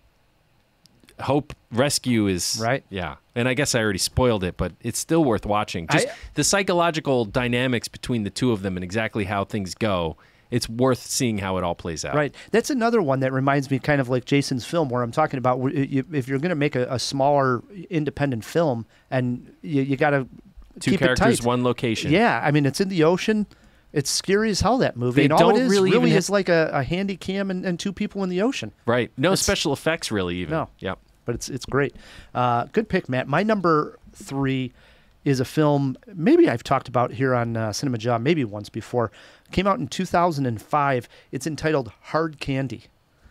hope rescue is Right. Yeah, and I guess I already spoiled it, but it's still worth watching. Just I- the psychological dynamics between the two of them and exactly how things go. It's worth seeing how it all plays out. Right. That's another one that reminds me kind of like Jason's film, where I'm talking about where you- if you're going to make a, a smaller independent film and you, you got to Two keep characters, it tight. one location. Yeah, I mean, it's in the ocean. It's scary as hell, that movie. They and all don't it is really really, even is like a, a handy cam and, and two people in the ocean. Right. No It's- special effects, really. Even. No. Yep. But it's it's great. Uh, good pick, Matt. My number three is a film maybe I've talked about here on uh, CinemaJaw maybe once before. Came out in two thousand five. It's entitled Hard Candy.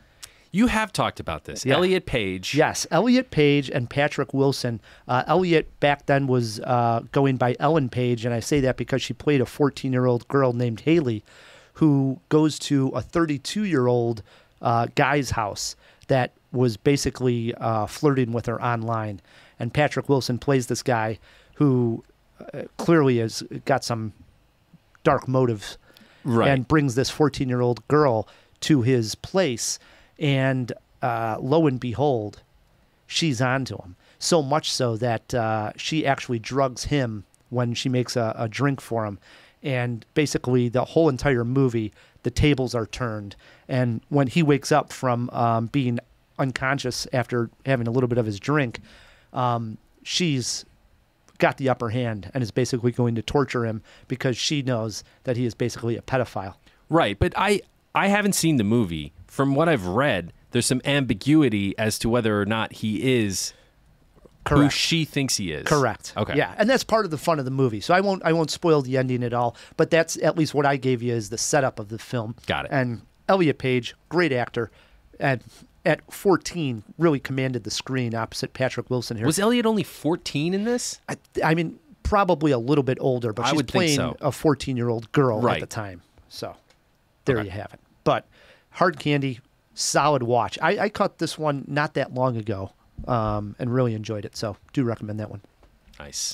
You have talked about this. Yeah. Elliot Page. Yes, Elliot Page and Patrick Wilson. Uh, Elliot back then was uh, going by Ellen Page, and I say that because she played a fourteen-year-old girl named Haley who goes to a thirty-two-year-old uh, guy's house that was basically uh, flirting with her online. And Patrick Wilson plays this guy who uh, clearly has got some dark motives Right. and brings this fourteen-year-old girl to his place. And uh, lo and behold, she's onto him. So much so that uh, she actually drugs him when she makes a, a drink for him. And basically, the whole entire movie, the tables are turned. And when he wakes up from um, being unconscious after having a little bit of his drink, um, she's got the upper hand and is basically going to torture him because she knows that he is basically a pedophile. Right. But I, I haven't seen the movie. From what I've read, there's some ambiguity as to whether or not he is who Correct. she thinks he is. Correct. Okay. Yeah, and that's part of the fun of the movie. So I won't I won't spoil the ending at all. But that's at least what I gave you as the setup of the film. Got it. And Elliot Page, great actor, at at fourteen, really commanded the screen opposite Patrick Wilson here. Was Elliot only fourteen in this? I, I mean, probably a little bit older, but I she's would think playing so. a fourteen-year-old girl Right. at the time. So there Okay. you have it. But Hard Candy, solid watch. I, I caught this one not that long ago um, and really enjoyed it. So do recommend that one. Nice.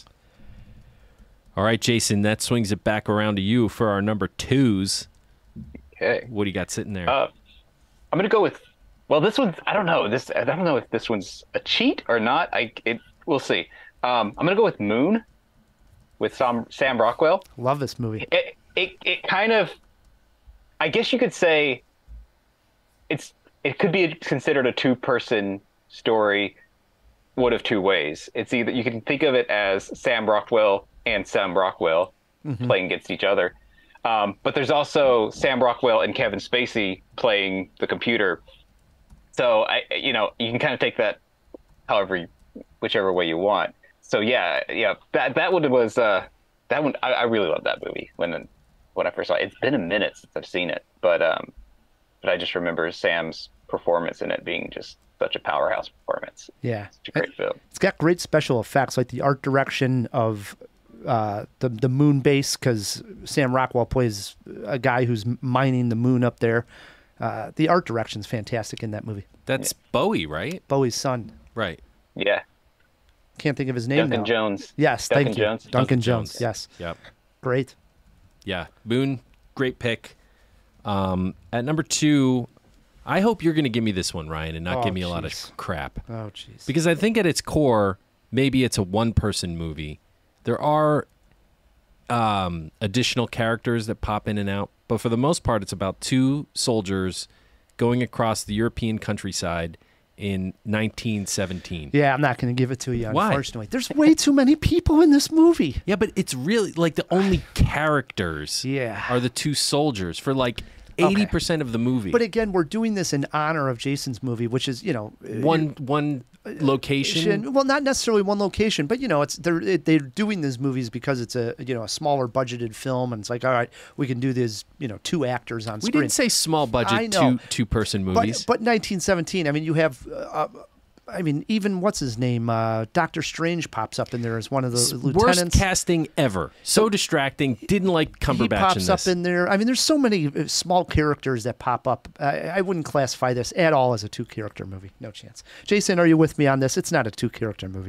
All right, Jason, that swings it back around to you for our number twos. Okay. What do you got sitting there? Uh, I'm gonna go with. Well, this one's. I don't know. This. I don't know if this one's a cheat or not. I. It. We'll see. Um, I'm gonna go with Moon, with Sam Sam Rockwell. Love this movie. It. It. It kind of. I guess you could say. It's. It could be considered a two-person story, one of two ways. It's either you can think of it as Sam Rockwell and Sam Rockwell Mm-hmm. playing against each other. Um, but there's also Sam Rockwell and Kevin Spacey playing the computer. So I, you know, you can kind of take that however, you, whichever way you want. so yeah, yeah, that that one was uh, that one. I, I really loved that movie when when I first saw it. It's been a minute since I've seen it, but um, but I just remember Sam's performance in it being just such a powerhouse performance. Yeah, such a great it, film. It's got great special effects, like the art direction of uh, the the moon base, because Sam Rockwell plays a guy who's mining the moon up there. Uh, the art direction's fantastic in that movie. That's yeah. Bowie, right? Bowie's son. Right. Yeah. Can't think of his name Duncan now. Jones. Yes, Duncan thank you. Jones. Duncan, Duncan Jones. Jones. Yes. Yep. Great. Yeah. Moon, great pick. Um, at number two, I hope you're going to give me this one, Ryan, and not Oh, give me a geez. lot of crap. Oh, jeez. Because I think at its core, maybe it's a one-person movie. There are um, additional characters that pop in and out, but for the most part, it's about two soldiers going across the European countryside in nineteen seventeen. Yeah, I'm not going to give it to you, Why? unfortunately. There's way too many people in this movie. Yeah, but it's really like the only characters Yeah. are the two soldiers for like eighty percent of the movie. But again, we're doing this in honor of Jason's movie, which is, you know, one one location. Well, not necessarily one location, but you know, it's they're it, they're doing these movies because it's a you know a smaller budgeted film, and it's like, all right, we can do this, you know, two actors on We screen. didn't say small I budget know. two two person movies. But, but nineteen seventeen, I mean, you have, uh, I mean, even what's his name, uh, Doctor Strange pops up in there as one of the Worst lieutenants. casting ever. So distracting. Didn't like Cumberbatch He pops in up this. in there. I mean, there's so many uh, small characters that pop up. I, I wouldn't classify this at all as a two-character movie. No chance. Jason, are you with me on this? It's not a two-character movie.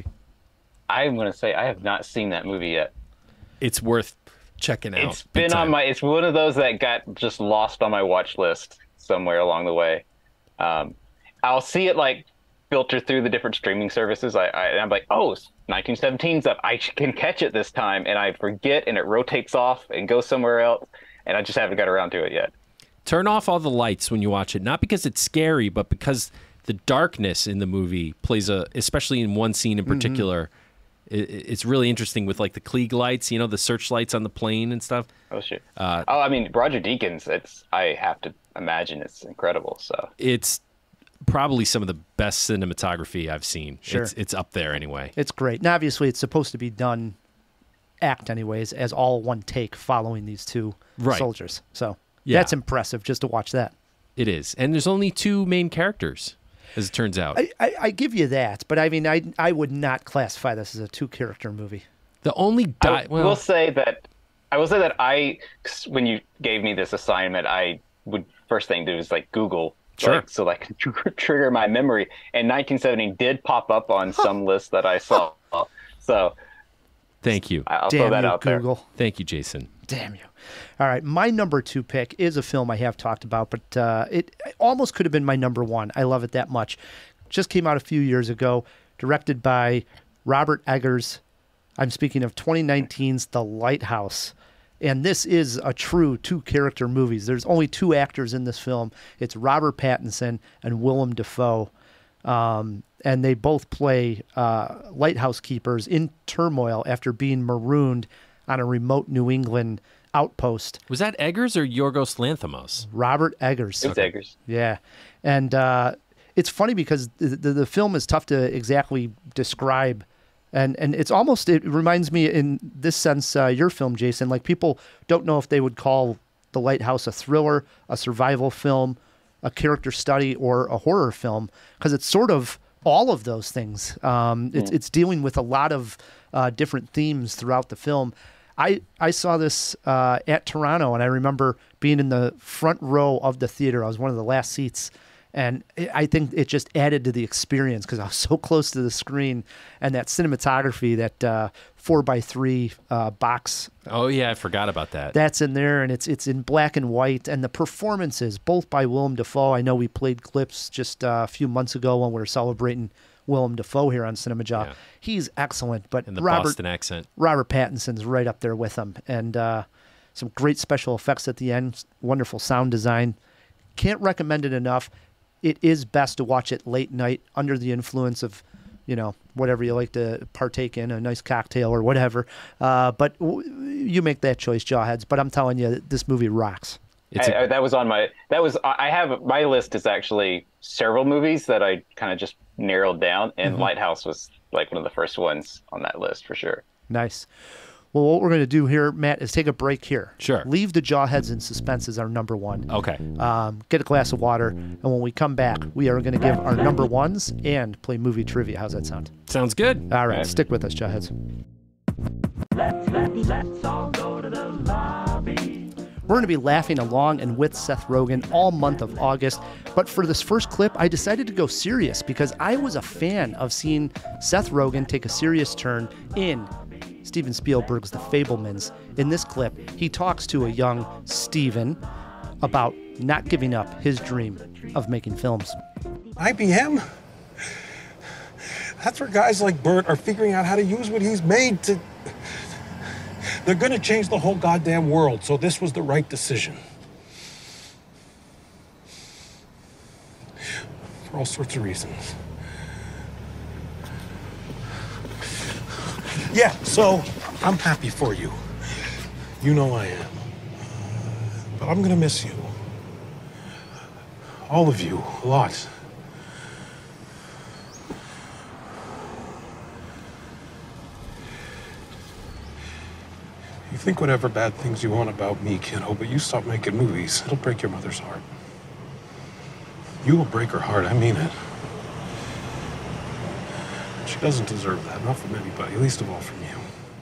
I'm going to say I have not seen that movie yet. It's worth checking out. It's been big on time. my. It's one of those that got just lost on my watch list somewhere along the way. Um, I'll see it like filter through the different streaming services. I, I and I'm like, oh, nineteen seventeen's up. I can catch it this time, and I forget, and it rotates off and goes somewhere else, and I just haven't got around to it yet. Turn off all the lights when you watch it, not because it's scary, but because the darkness in the movie plays a, especially in one scene in particular. Mm-hmm. it, it's really interesting with like the Klieg lights, you know, the searchlights on the plane and stuff. Oh shit. Uh, oh, I mean, Roger Deakins. It's. I have to imagine it's incredible. So it's probably some of the best cinematography I've seen. Sure. It's, it's up there anyway. It's great. And obviously, it's supposed to be done, act anyways, as all one take following these two Right. soldiers. So Yeah. that's impressive just to watch that. It is. And there's only two main characters, as it turns out. I, I, I give you that, but I mean, I I would not classify this as a two-character movie. the only di- I well, will say that I will say that I, when you gave me this assignment, I would first thing do is like Google, Sure. like, so like trigger my memory. And nineteen seventy did pop up on some list that I saw. So thank you. I'll Damn throw that you, out there. Google. Thank you, Jason. Damn you. All right, my number two pick is a film I have talked about, but uh, it almost could have been my number one. I love it that much. Just came out a few years ago, directed by Robert Eggers. I'm speaking of twenty nineteen's The Lighthouse. And this is a true two-character movie. There's only two actors in this film. It's Robert Pattinson and Willem Dafoe. Um, and they both play uh, lighthouse keepers in turmoil after being marooned on a remote New England outpost. Was that Eggers or Yorgos Lanthimos? Robert Eggers. It's Eggers. Yeah. And uh, it's funny because the, the, the film is tough to exactly describe. And and it's almost, it reminds me in this sense, uh, your film, Jason, like people don't know if they would call The Lighthouse a thriller, a survival film, a character study, or a horror film, because it's sort of all of those things. Um, it's, it's dealing with a lot of uh, different themes throughout the film. I, I saw this uh, at Toronto, and I remember being in the front row of the theater. I was one of the last seats. And it, I think it just added to the experience because I was so close to the screen, and that cinematography, that uh, four by three uh, box. Oh yeah, I forgot about that. That's in there, and it's it's in black and white. And the performances, both by Willem Dafoe. I know we played clips just uh, a few months ago when we were celebrating Willem Dafoe here on CinemaJaw. Yeah. He's excellent, but And the Robert Boston accent. Robert Pattinson's right up there with him, and uh, some great special effects at the end. Wonderful sound design. Can't recommend it enough. It is best to watch it late night under the influence of, you know, whatever you like to partake in, a nice cocktail or whatever. Uh, but w- you make that choice, Jawheads. But I'm telling you, this movie rocks. It's I, a, I, that was on my. That was. I have my list is actually several movies that I kind of just narrowed down, and Mm-hmm. Lighthouse was like one of the first ones on that list for sure. Nice. Well, what we're going to do here, Matt, is take a break here. Sure. Leave the Jawheads in Suspense as our number one. okay. Um, get a glass of water, and when we come back, we are going to give our number ones and play movie trivia. How's that sound? Sounds good. All right, Okay. stick with us, Jawheads. We're going to be laughing along and with Seth Rogan all month of August. But for this first clip, I decided to go serious because I was a fan of seeing Seth Rogan take a serious turn in Steven Spielberg's The Fabelmans. In this clip, he talks to a young Steven about not giving up his dream of making films. I B M? That's where guys like Bert are figuring out how to use what he's made to... They're gonna change the whole goddamn world, so this was the right decision. For all sorts of reasons. Yeah, so I'm happy for you. You know I am. But I'm gonna miss you. All of you, a lot. You think whatever bad things you want about me, kiddo, but you stop making movies, it'll break your mother's heart. You will break her heart, I mean it. She doesn't deserve that, not from anybody, least of all from you.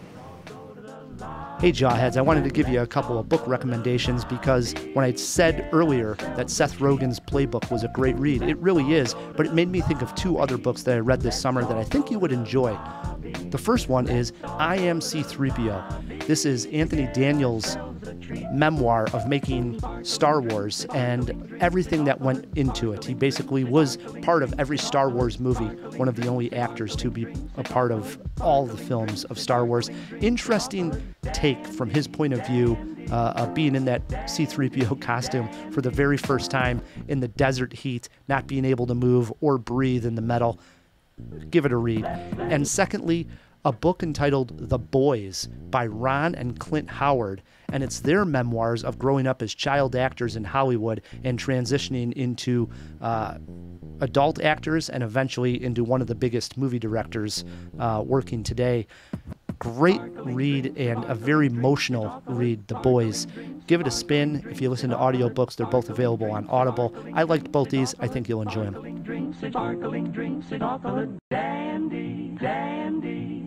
Hey, Jawheads, I wanted to give you a couple of book recommendations because when I said earlier that Seth Rogen's Playbook was a great read, it really is, but it made me think of two other books that I read this summer that I think you would enjoy. The first one is I Am C three P O. This is Anthony Daniels' memoir of making Star Wars and everything that went into it. He basically was part of every Star Wars movie, one of the only actors to be a part of all the films of Star Wars. Interesting take from his point of view uh, of being in that C three P O costume for the very first time in the desert heat, not being able to move or breathe in the metal. Give it a read. And secondly, a book entitled The Boys by Ron and Clint Howard. And it's their memoirs of growing up as child actors in Hollywood and transitioning into uh, adult actors and eventually into one of the biggest movie directors uh, working today. Great read and a very emotional read, The Boys. Give it a spin. If you listen to audiobooks, they're both available on Audible. I liked both these. I think you'll enjoy them. Drinks, sparkling drinks, and all the dandy, dandy,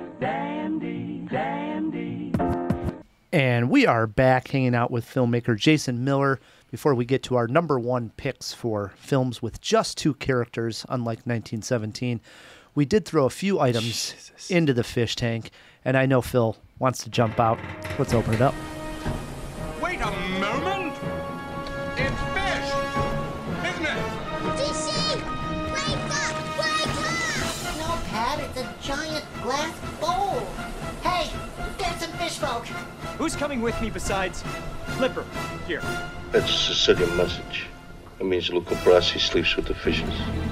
dandy, dandy. And we are back hanging out with filmmaker Jason Miller. Before we get to our number one picks for films with just two characters, unlike nineteen seventeen, we did throw a few items Jesus. into the fish tank, and I know Phil wants to jump out. Let's open it up. Wait a moment! It's fish! Isn't it? D C! Wake up! Wake up! No, Pat, it's a giant glass bowl. Hey, get some fish folk. Who's coming with me besides Flipper? Here. That's a Sicilian message. It means little Brasi sleeps with the fishes.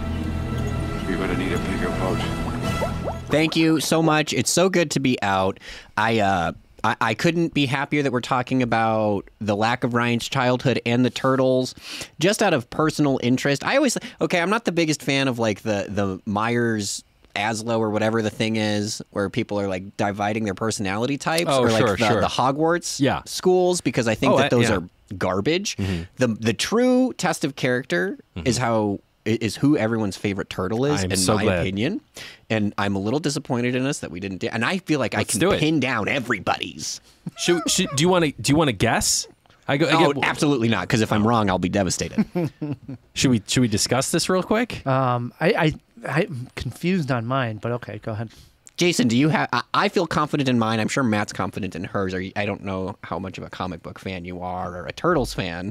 You're gonna need a bigger boat. Thank you so much. It's so good to be out. I uh I, I couldn't be happier that we're talking about the lack of Ryan's childhood and the Turtles, just out of personal interest. I always okay. I'm not the biggest fan of like the the Myers Aslo or whatever the thing is, where people are like dividing their personality types, Oh, or like sure, the, sure. the Hogwarts Yeah. schools, because I think Oh, that I- those yeah. are garbage. Mm-hmm. The the true test of character is how is who everyone's favorite turtle is, I'm in so my glad. opinion. And I'm a little disappointed in us that we didn't. Do, and I feel like Let's I do can it. pin down everybody's. Should, should, do you want to do you want to guess? I go. I Oh, get- absolutely not. Because if I'm wrong, I'll be devastated. Should we should we discuss this real quick? Um, I, I, I'm confused on mine, but okay, go ahead. Jason, do you have? I, I feel confident in mine. I'm sure Matt's confident in hers. Are you, I don't know how much of a comic book fan you are, or a Turtles fan.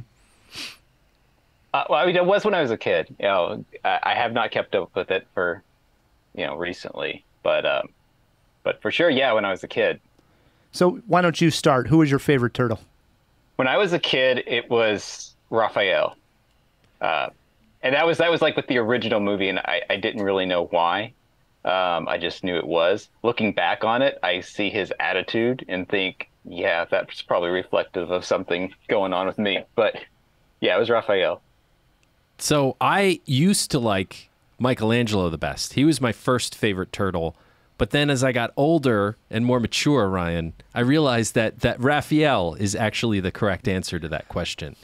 Uh, well, I mean, it was when I was a kid. You know, I, I have not kept up with it for, you know, recently. But, um, but for sure, yeah, when I was a kid. So why don't you start? Who is your favorite turtle? When I was a kid, it was Raphael, uh, and that was that was like with the original movie, and I, I didn't really know why. Um, I just knew it was. Looking back on it, I see his attitude and think yeah, that's probably reflective of something going on with me. But yeah, it was Raphael. So I used to like Michelangelo the best. He was my first favorite turtle. But then as I got older and more mature, Ryan, I realized that that Raphael is actually the correct answer to that question.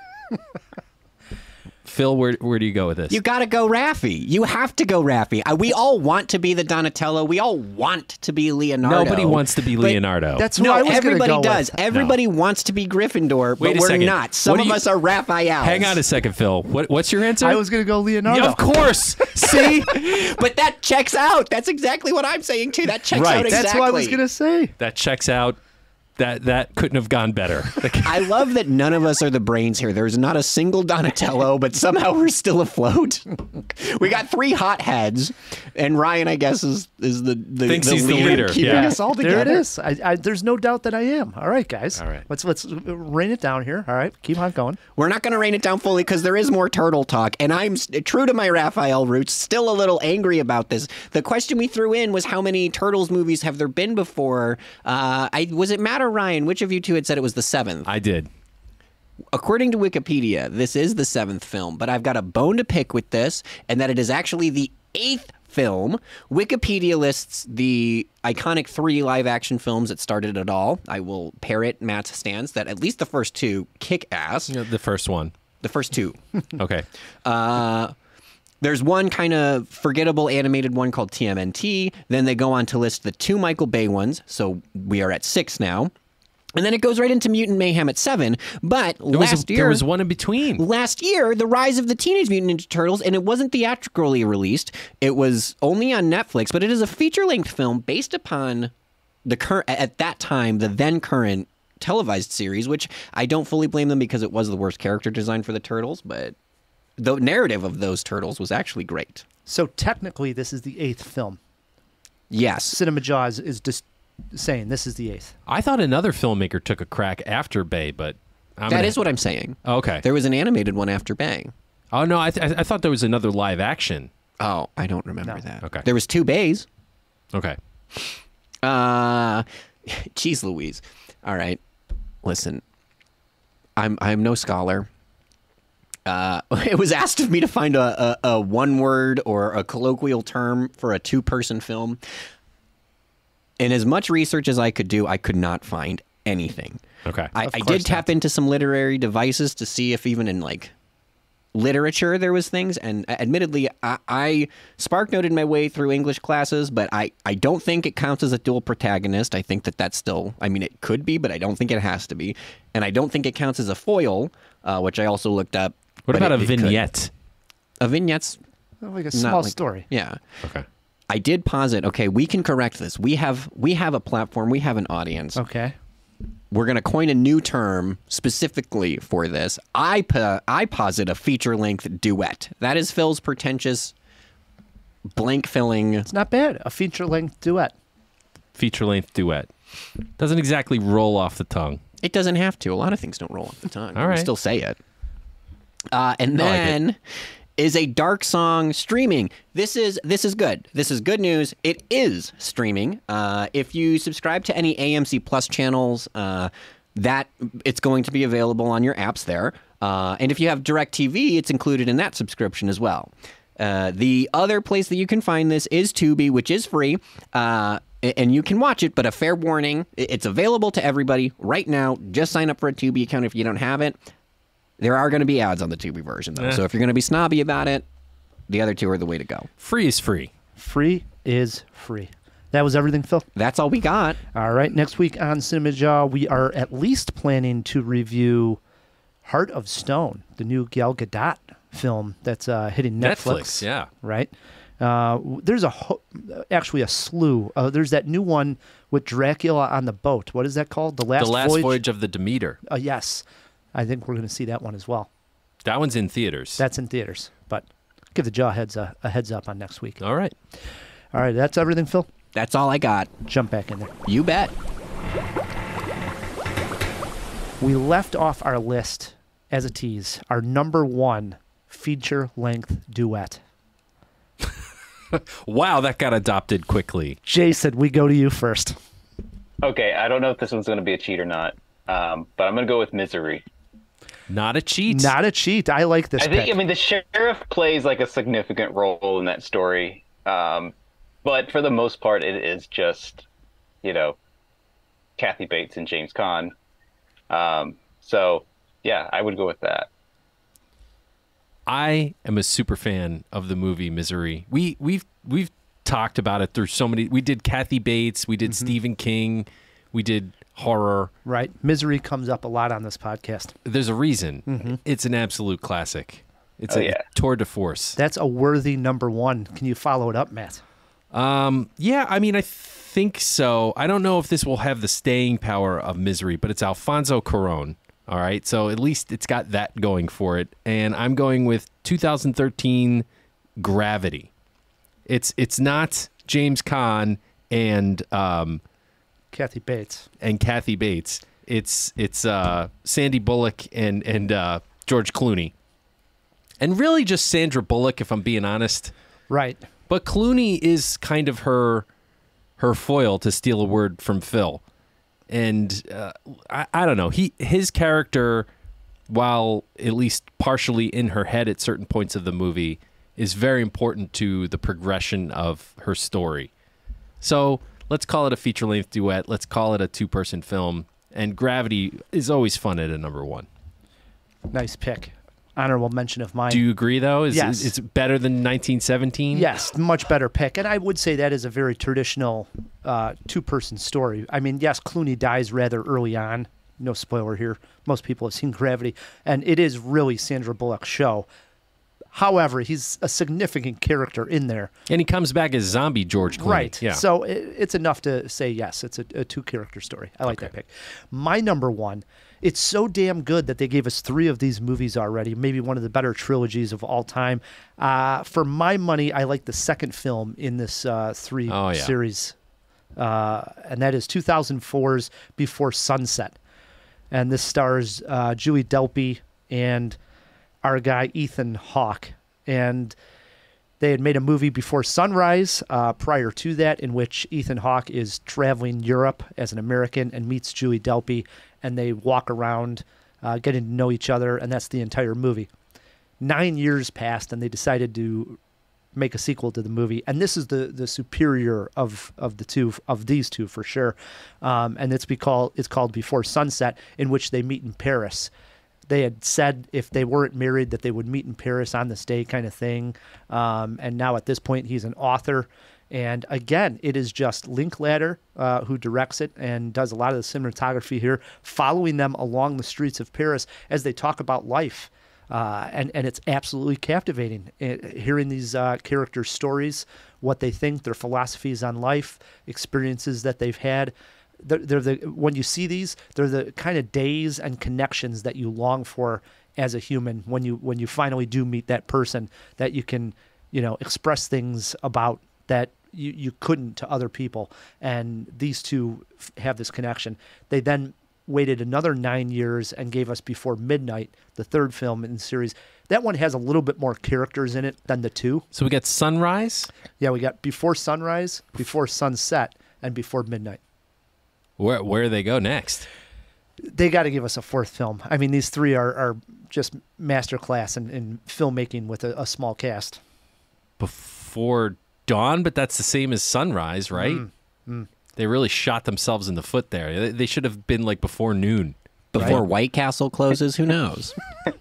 Phil, where where do you go with this? You got to go Raffi. You have to go Raffi. Uh, We all want to be the Donatello. We all want to be Leonardo. Nobody wants to be But Leonardo. That's who No, I was gonna everybody go does. with. Everybody wants to be Gryffindor, Wait but a we're second. not. Some What do of you- us are Raphaels. Hang on a second, Phil. What, what's your answer? I was going to go Leonardo. Yeah, of course. See? But that checks out. That's exactly what I'm saying, too. That checks Right. out exactly. That's what I was going to say. That checks out. That that couldn't have gone better. I love that none of us are the brains here. There's not a single Donatello, but somehow we're still afloat. We got three hot heads, and Ryan, I guess, is is the, the, Thinks the he's the leader, leader, keeping yeah. us all There together. it is. I, I, there's no doubt that I am. All right, guys. All right. Let's let's rain it down here. All right, keep on going. We're not going to rain it down fully because there is more turtle talk, and I'm s- true to my Raphael roots, still a little angry about this. The question we threw in was how many Turtles movies have there been before? Uh, I was it Matt or Ryan? Which of you two had said it was the seventh? I did. According to Wikipedia, this is the seventh film, but I've got a bone to pick with this, and that it is actually the eighth film. Wikipedia lists the iconic three live-action films that started it all. I will parrot Matt's stance that at least the first two kick ass. Yeah, the first one. The first two. Okay. Uh, there's one kind of forgettable animated one called T M N T. Then they go on to list the two Michael Bay ones, so we are at six now. And then it goes right into Mutant Mayhem at seven. But There was, last a, year, there was one in between. last year, The Rise of the Teenage Mutant Ninja Turtles, and it wasn't theatrically released. It was only on Netflix, but it is a feature-length film based upon the current, at that time, the then current televised series, which I don't fully blame them because it was the worst character design for the Turtles, but the narrative of those Turtles was actually great. So technically, this is the eighth film. Yes. CinemaJaw is, is just saying this is the eighth. I thought another filmmaker took a crack after Bay, but I'm That gonna- is what I'm saying. Okay. There was an animated one after Bang. Oh no, I th- I thought there was another live action. Oh, I don't remember that. Okay. There was two Bays. Okay. Uh, geez Louise. All right. Listen, I'm I'm no scholar. Uh, it was asked of me to find a, a, a one word or a colloquial term for a two person film. And as much research as I could do, I could not find anything. Okay. I, Of I course did tap into some literary devices to see if even in like literature there was things. And uh, admittedly, I, I spark noted my way through English classes, but I, I don't think it counts as a dual protagonist. I think that that's still, I mean, it could be, but I don't think it has to be. And I don't think it counts as a foil, uh, which I also looked up. What but about it- a it could. vignette? A vignette's Like a not small like- story. Yeah. Okay. I did posit, okay, we can correct this. We have we have a platform, we have an audience. Okay. We're going to coin a new term specifically for this. I po- I posit a feature-length duet. That is Phil's pretentious blank filling. It's not bad. A feature-length duet. Feature length duet. Doesn't exactly roll off the tongue. It doesn't have to. A lot of things don't roll off the tongue. All We right. still say it. Uh, and I like it. then is a dark song streaming. This is this is good. This is good news. It is streaming. Uh, if you subscribe to any A M C Plus channels, uh, that it's going to be available on your apps there. Uh, and if you have DirecTV, it's included in that subscription as well. Uh, the other place that you can find this is Tubi, which is free. Uh, and you can watch it, but a fair warning, it's available to everybody right now. Just sign up for a Tubi account if you don't have it. There are going to be ads on the Tubi version, though. Eh. So if you're going to be snobby about it, the other two are the way to go. Free is free. Free is free. That was everything, Phil. That's all we got. All right. Next week on CinemaJaw, we are at least planning to review Heart of Stone, the new Gal Gadot film that's uh, hitting Netflix. Netflix, yeah. Right. Uh, there's a ho- actually a slew. Uh, there's that new one with Dracula on the boat. What is that called? The Last the Last Voyage. Voyage of the Demeter. Uh, yes. I think we're going to see that one as well. That one's in theaters. That's in theaters, but give the Jaw heads a, a heads up on next week. All right. All right, that's everything, Phil. That's all I got. Jump back in there. You bet. We left off our list as a tease, our number one feature-length duet. Wow, that got adopted quickly. Jason, we go to you first. Okay, I don't know if this one's going to be a cheat or not, um, but I'm going to go with Misery. Not a cheat. Not a cheat. I like this I think, pick. I mean, the sheriff plays like a significant role in that story, um, but for the most part, it is just, you know, Kathy Bates and James Caan. Um, so, yeah, I would go with that. I am a super fan of the movie Misery. We we've we've talked about it through so many. We did Kathy Bates. We did Mm-hmm. Stephen King. We did horror. Right. Misery comes up a lot on this podcast. There's a reason. Mm-hmm. It's an absolute classic. It's Oh, a yeah. tour de force. That's a worthy number one. Can you follow it up, Matt? Um, yeah, I mean, I think so. I don't know if this will have the staying power of Misery, but it's Alfonso Cuarón. All right, so at least it's got that going for it. And I'm going with two thousand thirteen Gravity. It's it's not James Caan and um, Kathy Bates. and Kathy Bates. It's it's uh, Sandy Bullock and and uh, George Clooney, and really just Sandra Bullock, if I'm being honest. Right. But Clooney is kind of her her foil, to steal a word from Phil. And uh, I, I don't know. He his character, while at least partially in her head at certain points of the movie, is very important to the progression of her story. So let's call it a feature-length duet. Let's call it a two-person film. And Gravity is always fun at a number one. Nice pick. Honorable mention of mine. Do you agree, though? Is, Yes. It's better than nineteen seventeen? Yes, much better pick. And I would say that is a very traditional uh, two-person story. I mean, yes, Clooney dies rather early on. No spoiler here. Most people have seen Gravity. And it is really Sandra Bullock's show. However, he's a significant character in there. And he comes back as zombie George Clooney. Right. Yeah. So it, it's enough to say yes, it's a, a two-character story. I like that pick. My number one, it's so damn good that they gave us three of these movies already, maybe one of the better trilogies of all time. Uh, for my money, I like the second film in this uh, three Oh, yeah. series, uh, and that is two thousand four's Before Sunset. And this stars uh, Julie Delpy and our guy Ethan Hawke. And they had made a movie Before Sunrise uh, prior to that, in which Ethan Hawke is traveling Europe as an American and meets Julie Delpy, and they walk around uh, getting to know each other, and that's the entire movie. Nine years passed, and they decided to make a sequel to the movie, and this is the the superior of of the two of these two for sure. Um, and it's be called it's called Before Sunset, in which they meet in Paris. They had said if they weren't married that they would meet in Paris on this day, kind of thing. Um, and now at this point, he's an author. And again, it is just Linklater uh, who directs it and does a lot of the cinematography here, following them along the streets of Paris as they talk about life. Uh, and, and it's absolutely captivating, uh, hearing these uh, characters' stories, what they think, their philosophies on life, experiences that they've had. They're, they're the when you see these, they're the kind of days and connections that you long for as a human when you when you finally do meet that person that you can, you know, express things about that you, you couldn't to other people. And these two f- have this connection. They then waited another nine years and gave us Before Midnight, the third film in the series. That one has a little bit more characters in it than the two. So we got Sunrise? Yeah, we got Before Sunrise, Before Sunset, and Before Midnight. Where where do they go next? They got to give us a fourth film. I mean, these three are, are just masterclass in, in filmmaking with a, a small cast. Before Dawn, but that's the same as Sunrise, right? Mm, mm. They really shot themselves in the foot there. They, they should have been like Before Noon. Before right? White Castle closes, who knows?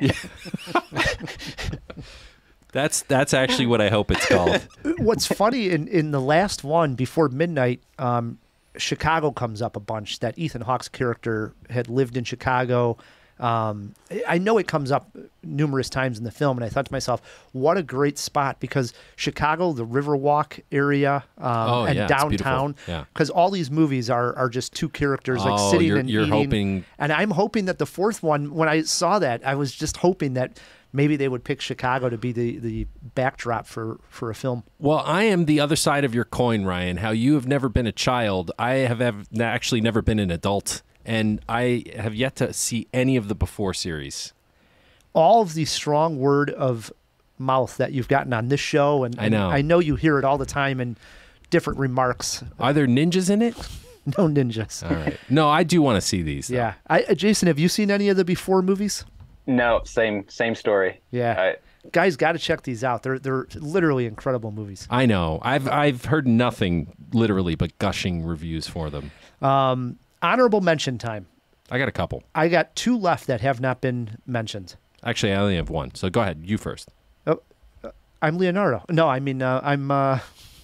That's that's actually what I hope it's called. What's funny, in, in the last one, Before Midnight, um, Chicago comes up a bunch, that Ethan Hawke's character had lived in Chicago. Um, I know it comes up numerous times in the film, and I thought to myself, what a great spot, because Chicago, the Riverwalk area, um, Oh, and yeah, it's beautiful. downtown, Yeah. because all these movies are, are just two characters like Oh, sitting you're- and you're eating. hoping- And I'm hoping that the fourth one, when I saw that, I was just hoping that maybe they would pick Chicago to be the, the backdrop for, for a film. Well, I am the other side of your coin, Ryan. How you have never been a child. I have, have actually never been an adult. And I have yet to see any of the Before series. All of the strong word of mouth that you've gotten on this show, and, I know. and I know you hear it all the time in different remarks. Are there ninjas in it? No ninjas. All right. No, I do want to see these. Though. Yeah. I, uh, Jason, have you seen any of the Before movies? No, same same story. Yeah. I, Guys, got to check these out. They're they're literally incredible movies. I know. I've I've heard nothing literally but gushing reviews for them. Um, honorable mention time. I got a couple. I got two left that have not been mentioned. Actually, I only have one. So go ahead. You first. Oh, uh, I'm Leonardo. No, I mean uh, I'm. Uh,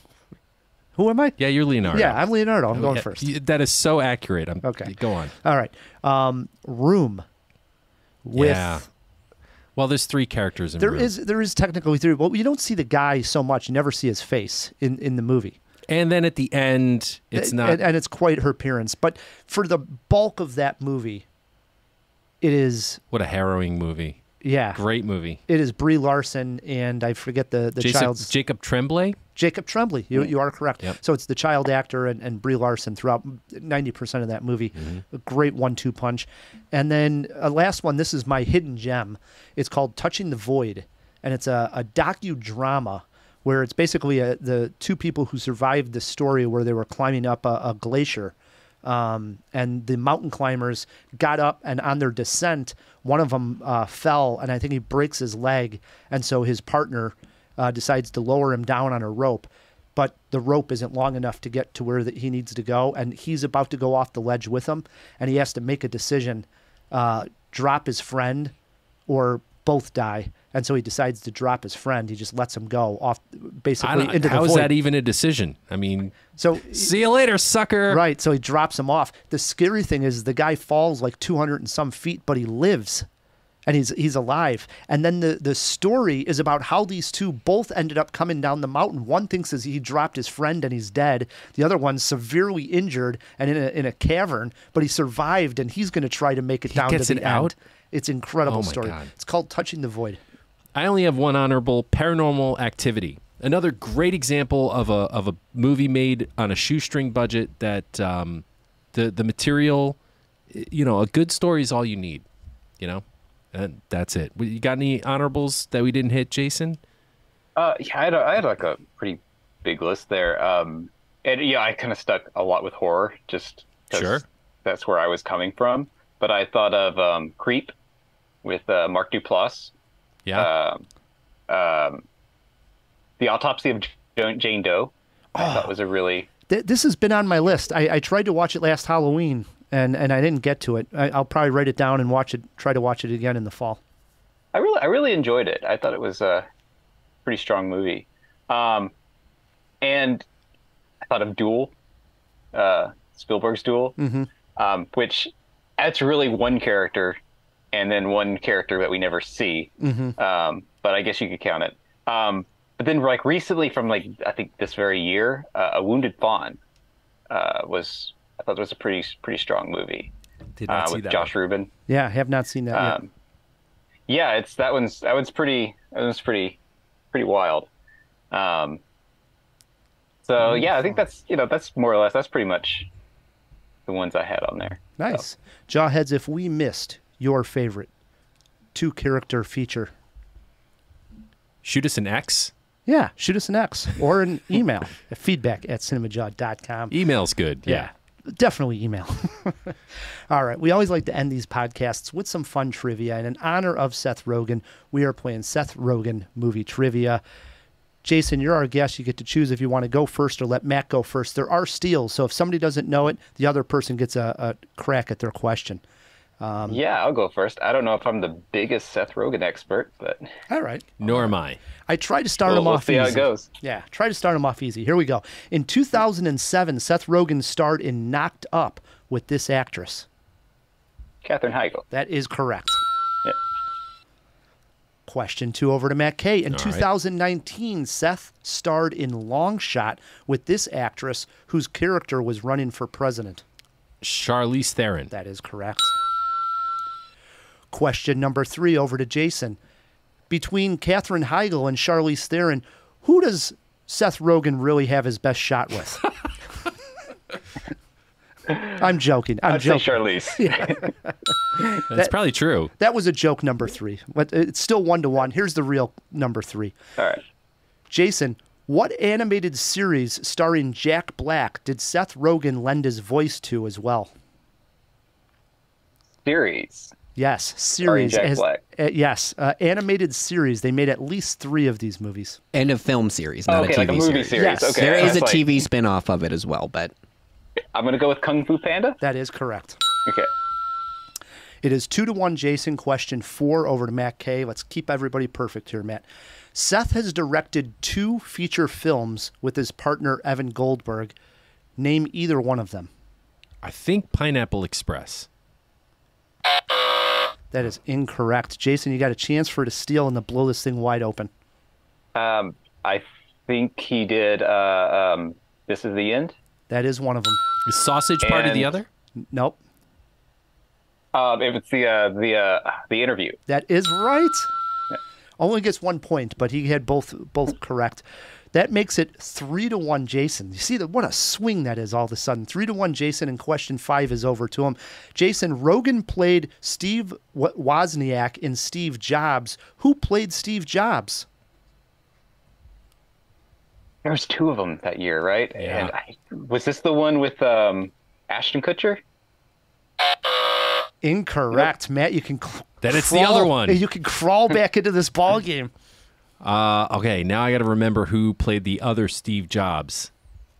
who am I? Yeah, you're Leonardo. Yeah, I'm Leonardo. I'm Oh, going yeah, first. That is so accurate. I'm, Okay. Go on. All right. Um, Room. With yeah. Well, there's three characters in there Room. is there is technically three, but you don't see the guy so much. You never see his face in, in the movie. And then at the end, it's and, not. and, and it's quite her appearance. But for the bulk of that movie, it is What a harrowing movie. yeah, Great movie. it is Brie Larson and I forget the the Jason, child's Jacob Tremblay. Jacob Tremblay. You you are correct. Yep. So it's the child actor and, and Brie Larson throughout ninety percent of that movie. Mm-hmm. A great one two punch. And then a last one. This is my hidden gem. It's called Touching the Void, and it's a, a docudrama where it's basically a, the two people who survived the story where they were climbing up a, a glacier. Um, and the mountain climbers got up, and on their descent, one of them uh, fell, and I think he breaks his leg. And so his partner uh, decides to lower him down on a rope, but the rope isn't long enough to get to where that he needs to go. And he's about to go off the ledge with him, and he has to make a decision, uh, drop his friend or both die. And so he decides to drop his friend. He just lets him go off, basically I don't- into the how is void. that even a decision? I mean, So see you later, sucker. Right. So he drops him off. The scary thing is the guy falls like two hundred and some feet, but he lives, and he's he's alive. And then the the story is about how these two both ended up coming down the mountain. One thinks is he dropped his friend and he's dead. The other one's severely injured and in a in a cavern, but he survived, and he's going to try to make it He down gets to the it end. out? It's an incredible Oh my story. God. It's called Touching the Void. I only have one honorable: Paranormal Activity. Another great example of a of a movie made on a shoestring budget that um, the the material, you know, a good story is all you need, you know, and that's it. You got any honorables that we didn't hit, Jason? Uh, yeah, I had, a, I had like a pretty big list there. Um, and yeah, I kind of stuck a lot with horror, just 'cause Sure. that's where I was coming from. But I thought of um, Creep with uh, Mark Duplass. Yeah. Um, um, The Autopsy of Jo- Jane Doe. I thought was a really Th- This has been on my list. I, I tried to watch it last Halloween, and, and I didn't get to it. I, I'll probably write it down and watch it. Try to watch it again in the fall. I really, I really enjoyed it. I thought it was a pretty strong movie. Um, and I thought of Duel, uh, Spielberg's Duel, Mm-hmm. um, which that's really one character, and then one character that we never see. Mm-hmm. Um, but I guess you could count it. Um, but then, like recently, from like I think this very year, uh, A Wounded Fawn uh, was I thought it was a pretty pretty strong movie. Did not uh, see with that Josh Rubin. Yeah, I have not seen that yet. Um, yeah, it's that one's that one's pretty that one's pretty pretty wild. Um, so yeah, I think that's you know that's more or less that's pretty much the ones I had on there. Nice. Jawheads, if we missed your favorite two character feature, Shoot us an X. yeah, shoot us an X or an email at feedback at cinemajaw dot com. Email's good. Yeah. Definitely email. All right. We always like to end these podcasts with some fun trivia. And in honor of Seth Rogan, we are playing Seth Rogan movie trivia. Jason, you're our guest. You get to choose if you want to go first or let Matt go first. There are steals, so if somebody doesn't know it, the other person gets a, a crack at their question. Um, Yeah, I'll go first. I don't know if I'm the biggest Seth Rogen expert, but all right. Nor am I. I tried to start We'll- him we'll off see easy. how it goes. Yeah, try to start him off easy. Here we go. In two thousand seven, Seth Rogen starred in Knocked Up with this actress. Katherine Heigl. That is correct. Yeah. Question two over to Matt K. In All two right. thousand nineteen, Seth starred in Long Shot with this actress whose character was running for president. Charlize Theron. That is correct. Question number three over to Jason. Between Katherine Heigl and Charlize Theron, who does Seth Rogen really have his best shot with? I'm joking. I'm I'd joking. say Charlize. That's That- probably true. That was a joke number three. But it's still one to one. Here's the real number three. All right. Jason, What animated series starring Jack Black did Seth Rogen lend his voice to as well? Series. Yes, series. Jack As- Black. uh, yes, uh, animated series. They made at least three of these movies. And a film series, not okay, a T V like a movie series. series. Yes. Okay, There I is was a like, T V spin-off of it as well, but I'm gonna go with Kung Fu Panda. That is correct. Okay. It is two to one, Jason. Question four over to Matt K. Let's keep everybody perfect here, Matt. Seth has directed two feature films with his partner Evan Goldberg. Name either one of them. I think Pineapple Express. That is incorrect. Jason, you got a chance for it to steal and to blow this thing wide open. Um, I think he did. Uh, um, This Is the End. That is one of them. Is Sausage part of the And- other? Nope. Um, if it's the uh, the uh, the Interview. That is right. Only gets one point, but he had both both correct. That makes it three to one, Jason. You see that? What a swing that is! All of a sudden, three to one, Jason. And question five is over to him. Jason, Rogan played Steve Wo- Wozniak in Steve Jobs. Who played Steve Jobs? There was two of them that year, right? Yeah. And I, was this the one with um, Ashton Kutcher? Incorrect, Matt. You can. Cl- Then it's the crawl- other one. You can crawl back into this ball game. Uh, okay, now I got to remember who played the other Steve Jobs.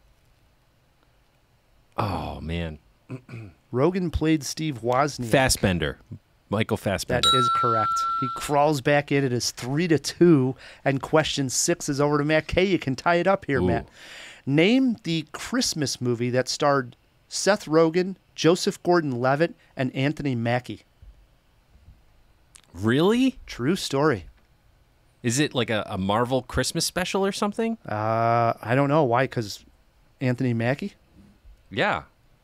Oh man, Rogan played Steve Wozniak. Fassbender, Michael Fassbender. That is correct. He crawls back in. It is three to two, and question six is over to Matt K. You can tie it up here, Ooh. Matt. Name the Christmas movie that starred Seth Rogen, Joseph Gordon-Levitt, and Anthony Mackie. Really? True story. Is it like a, a Marvel Christmas special or something? Uh, I don't know why. Because Anthony Mackie. Yeah.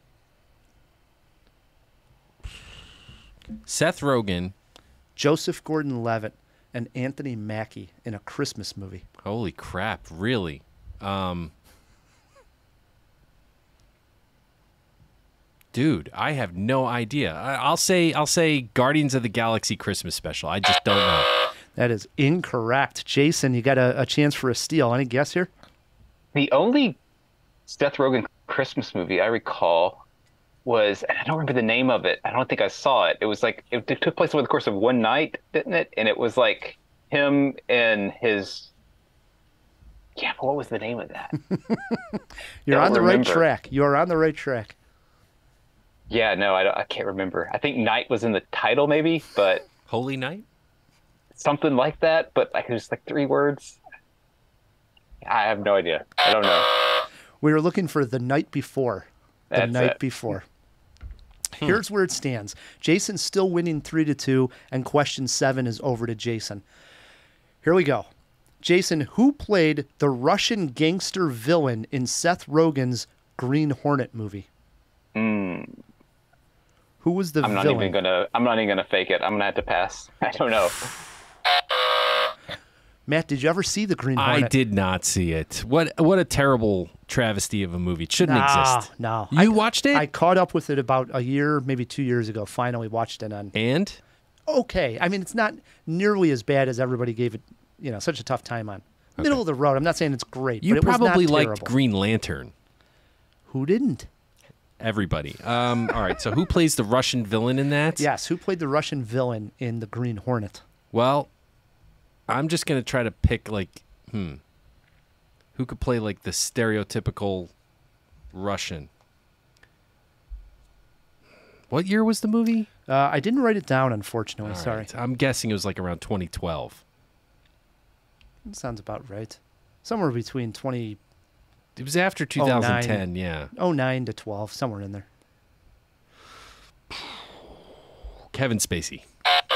Seth Rogen. Joseph Gordon-Levitt and Anthony Mackie in a Christmas movie. Holy crap! Really? Um, dude, I have no idea. I, I'll say I'll say Guardians of the Galaxy Christmas special. I just don't know. That is incorrect. Jason, you got a, a chance for a steal. Any guess here? The only Seth Rogen Christmas movie I recall was, and I don't remember the name of it. I don't think I saw it. It was like, it, it took place over the course of one night, didn't it? And it was like him and his, yeah, but what was the name of that? You're Don't on the right remember. track. You are on the right track. Yeah, no, I, don't- I can't remember. I think night was in the title maybe, but Holy Night? something like that. But like it was like three words. I have no idea. I don't know. We were looking for The Night Before. The That's Night it. Before. Here's where it stands. Jason's still winning three to two, and question seven is over to Jason. Here we go. Jason, who played the Russian gangster villain in Seth Rogen's Green Hornet movie? Mm, Who was the I'm not villain? even gonna. I'm not even gonna fake it. I'm gonna have to pass. I don't know. Matt, did you ever see the Green Hornet? I did not see it. What what a terrible travesty of a movie. It shouldn't no, exist. No, You I, watched it? I caught up with it about a year, maybe two years ago. Finally watched it on. And? Okay, I mean it's not nearly as bad as everybody gave it. You know, such a tough time on. Middle of the road. I'm not saying it's great, You but it was probably not liked terrible. Green Lantern. Who didn't? Everybody. Um, all right, so who plays the Russian villain in that? Yes, who played the Russian villain in the Green Hornet? Well, I'm just going to try to pick, like, hmm, who could play, like, the stereotypical Russian? What year was the movie? Uh, I didn't write it down, unfortunately. All Sorry. right, I'm guessing it was, like, around twenty twelve. That sounds about right. Somewhere between twenty. It was after two thousand ten, yeah. oh nine to twelve, somewhere in there. Kevin Spacey.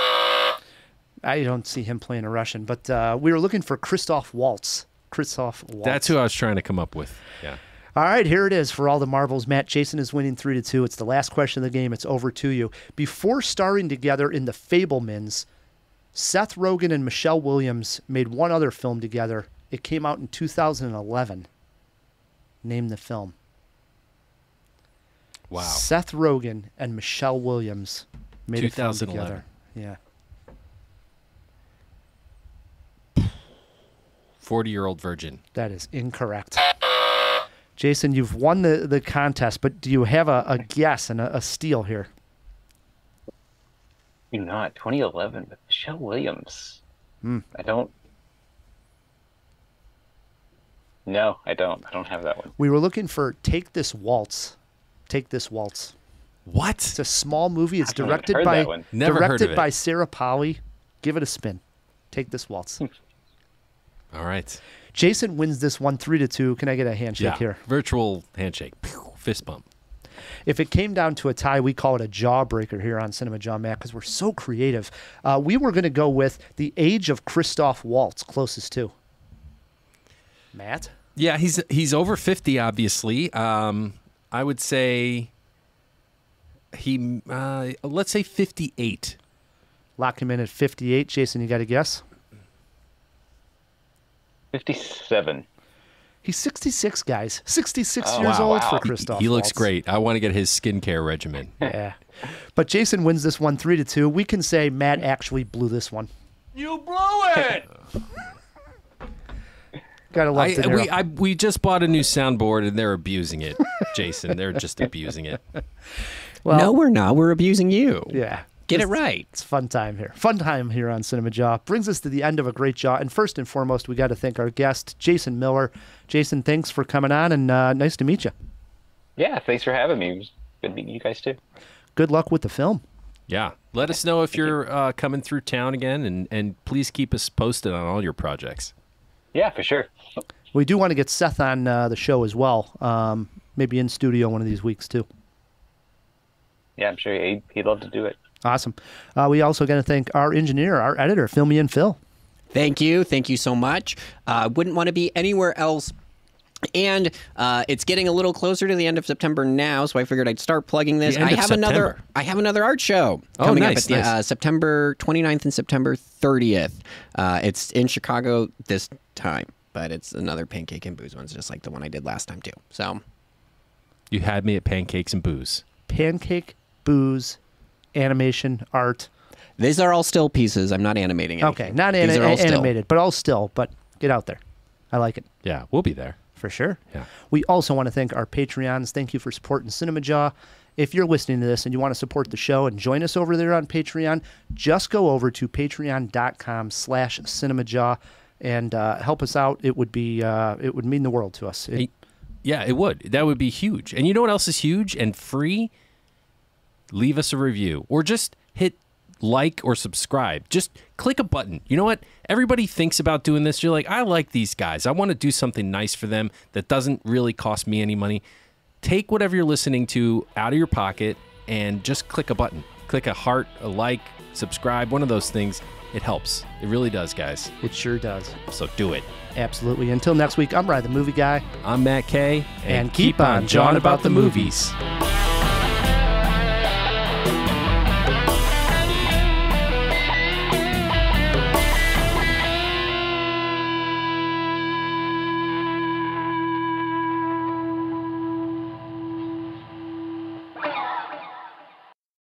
I don't see him playing a Russian, but uh, we were looking for Christoph Waltz. Christoph Waltz. That's who I was trying to come up with. Yeah. All right, here it is for all the marbles. Matt, Jason is winning three to two. It's the last question of the game. It's over to you. Before starring together in The Fabelmans, Seth Rogen and Michelle Williams made one other film together. It came out in two thousand eleven. Name the film. Wow. Seth Rogen and Michelle Williams made a film two thousand eleven. together. Yeah. forty-year-old virgin. That is incorrect. Jason, you've won the, the contest, but do you have a, a guess and a, a steal here? Do not. twenty eleven with Michelle Williams. Hmm. I don't. No, I don't. I don't have that one. We were looking for Take This Waltz. Take This Waltz. What? It's a small movie. It's I haven't directed heard by that one. Never heard directed of it. by Sarah Polley. Give it a spin. Take This Waltz. All right. Jason wins this one three to two. Can I get a handshake Yeah. here? Virtual handshake. Pew, fist bump. If it came down to a tie, we call it a jawbreaker here on CinemaJaw, Matt, because we're so creative. Uh, we were going to go with The Age of Christoph Waltz, closest to. Matt? Yeah, he's he's over fifty, obviously. Um, I would say he, uh, let's say fifty-eight. Lock him in at fifty-eight. Jason, you got a guess? fifty-seven. He's sixty-six, guys. sixty-six Oh, years wow, old wow. for Christoph He looks Waltz. great. I want to get his skincare regimen. Yeah. But Jason wins this one three to two. We can say Matt actually blew this one. You blew it! Gotta love I, De Niro. we I, we just bought a new soundboard and they're abusing it, Jason. They're just abusing it. Well, no, we're not. We're abusing you. Yeah. Get it It's- right. It's fun time here. Fun time here on CinemaJaw. Brings us to the end of a great jaw. And first and foremost, we got to thank our guest, Jason Miller. Jason, thanks for coming on, and uh, nice to meet you. Yeah, thanks for having me. It was good meeting you guys too. Good luck with the film. Yeah. Let us know if you're uh, coming through town again, and, and please keep us posted on all your projects. Yeah, for sure. We do want to get Seth on uh, the show as well, um, maybe in studio one of these weeks, too. Yeah, I'm sure he'd, he'd love to do it. Awesome. Uh, we also got to thank our engineer, our editor, Fill Me In Phil. Thank you. Thank you so much. Uh, wouldn't want to be anywhere else. And uh, it's getting a little closer to the end of September now, so I figured I'd start plugging this. The end I of have September. another. I have another art show Oh, coming nice, up at the, nice. uh, September twenty-ninth and September thirtieth. Uh, it's in Chicago this time, but it's another Pancake and Booze one, just like the one I did last time too. So You had me at pancakes and booze. Pancake, booze, animation, art. these are all still pieces. I'm not animating anything. Okay, not These ani- are all still. animated, but all still. But get out there. I like it. Yeah, we'll be there. For sure. Yeah. We also want to thank our Patreons. Thank you for supporting CinemaJaw. If you're listening to this and you want to support the show and join us over there on Patreon, just go over to patreon.com slash CinemaJaw and uh, help us out. It would be uh, it would mean the world to us. It, Hey, yeah, it would. That would be huge. And you know what else is huge and free? Leave us a review or just hit like or subscribe. Just click a button. You know what? Everybody thinks about doing this. You're like, I like these guys. I want to do something nice for them that doesn't really cost me any money. Take whatever you're listening to out of your pocket and just click a button. Click a heart, a like, subscribe, one of those things. It helps. It really does, guys. it sure does. So do it. Absolutely. Until next week, I'm Ryan the Movie Guy. I'm Matt Kay, And keep on jawing about the movies. movies.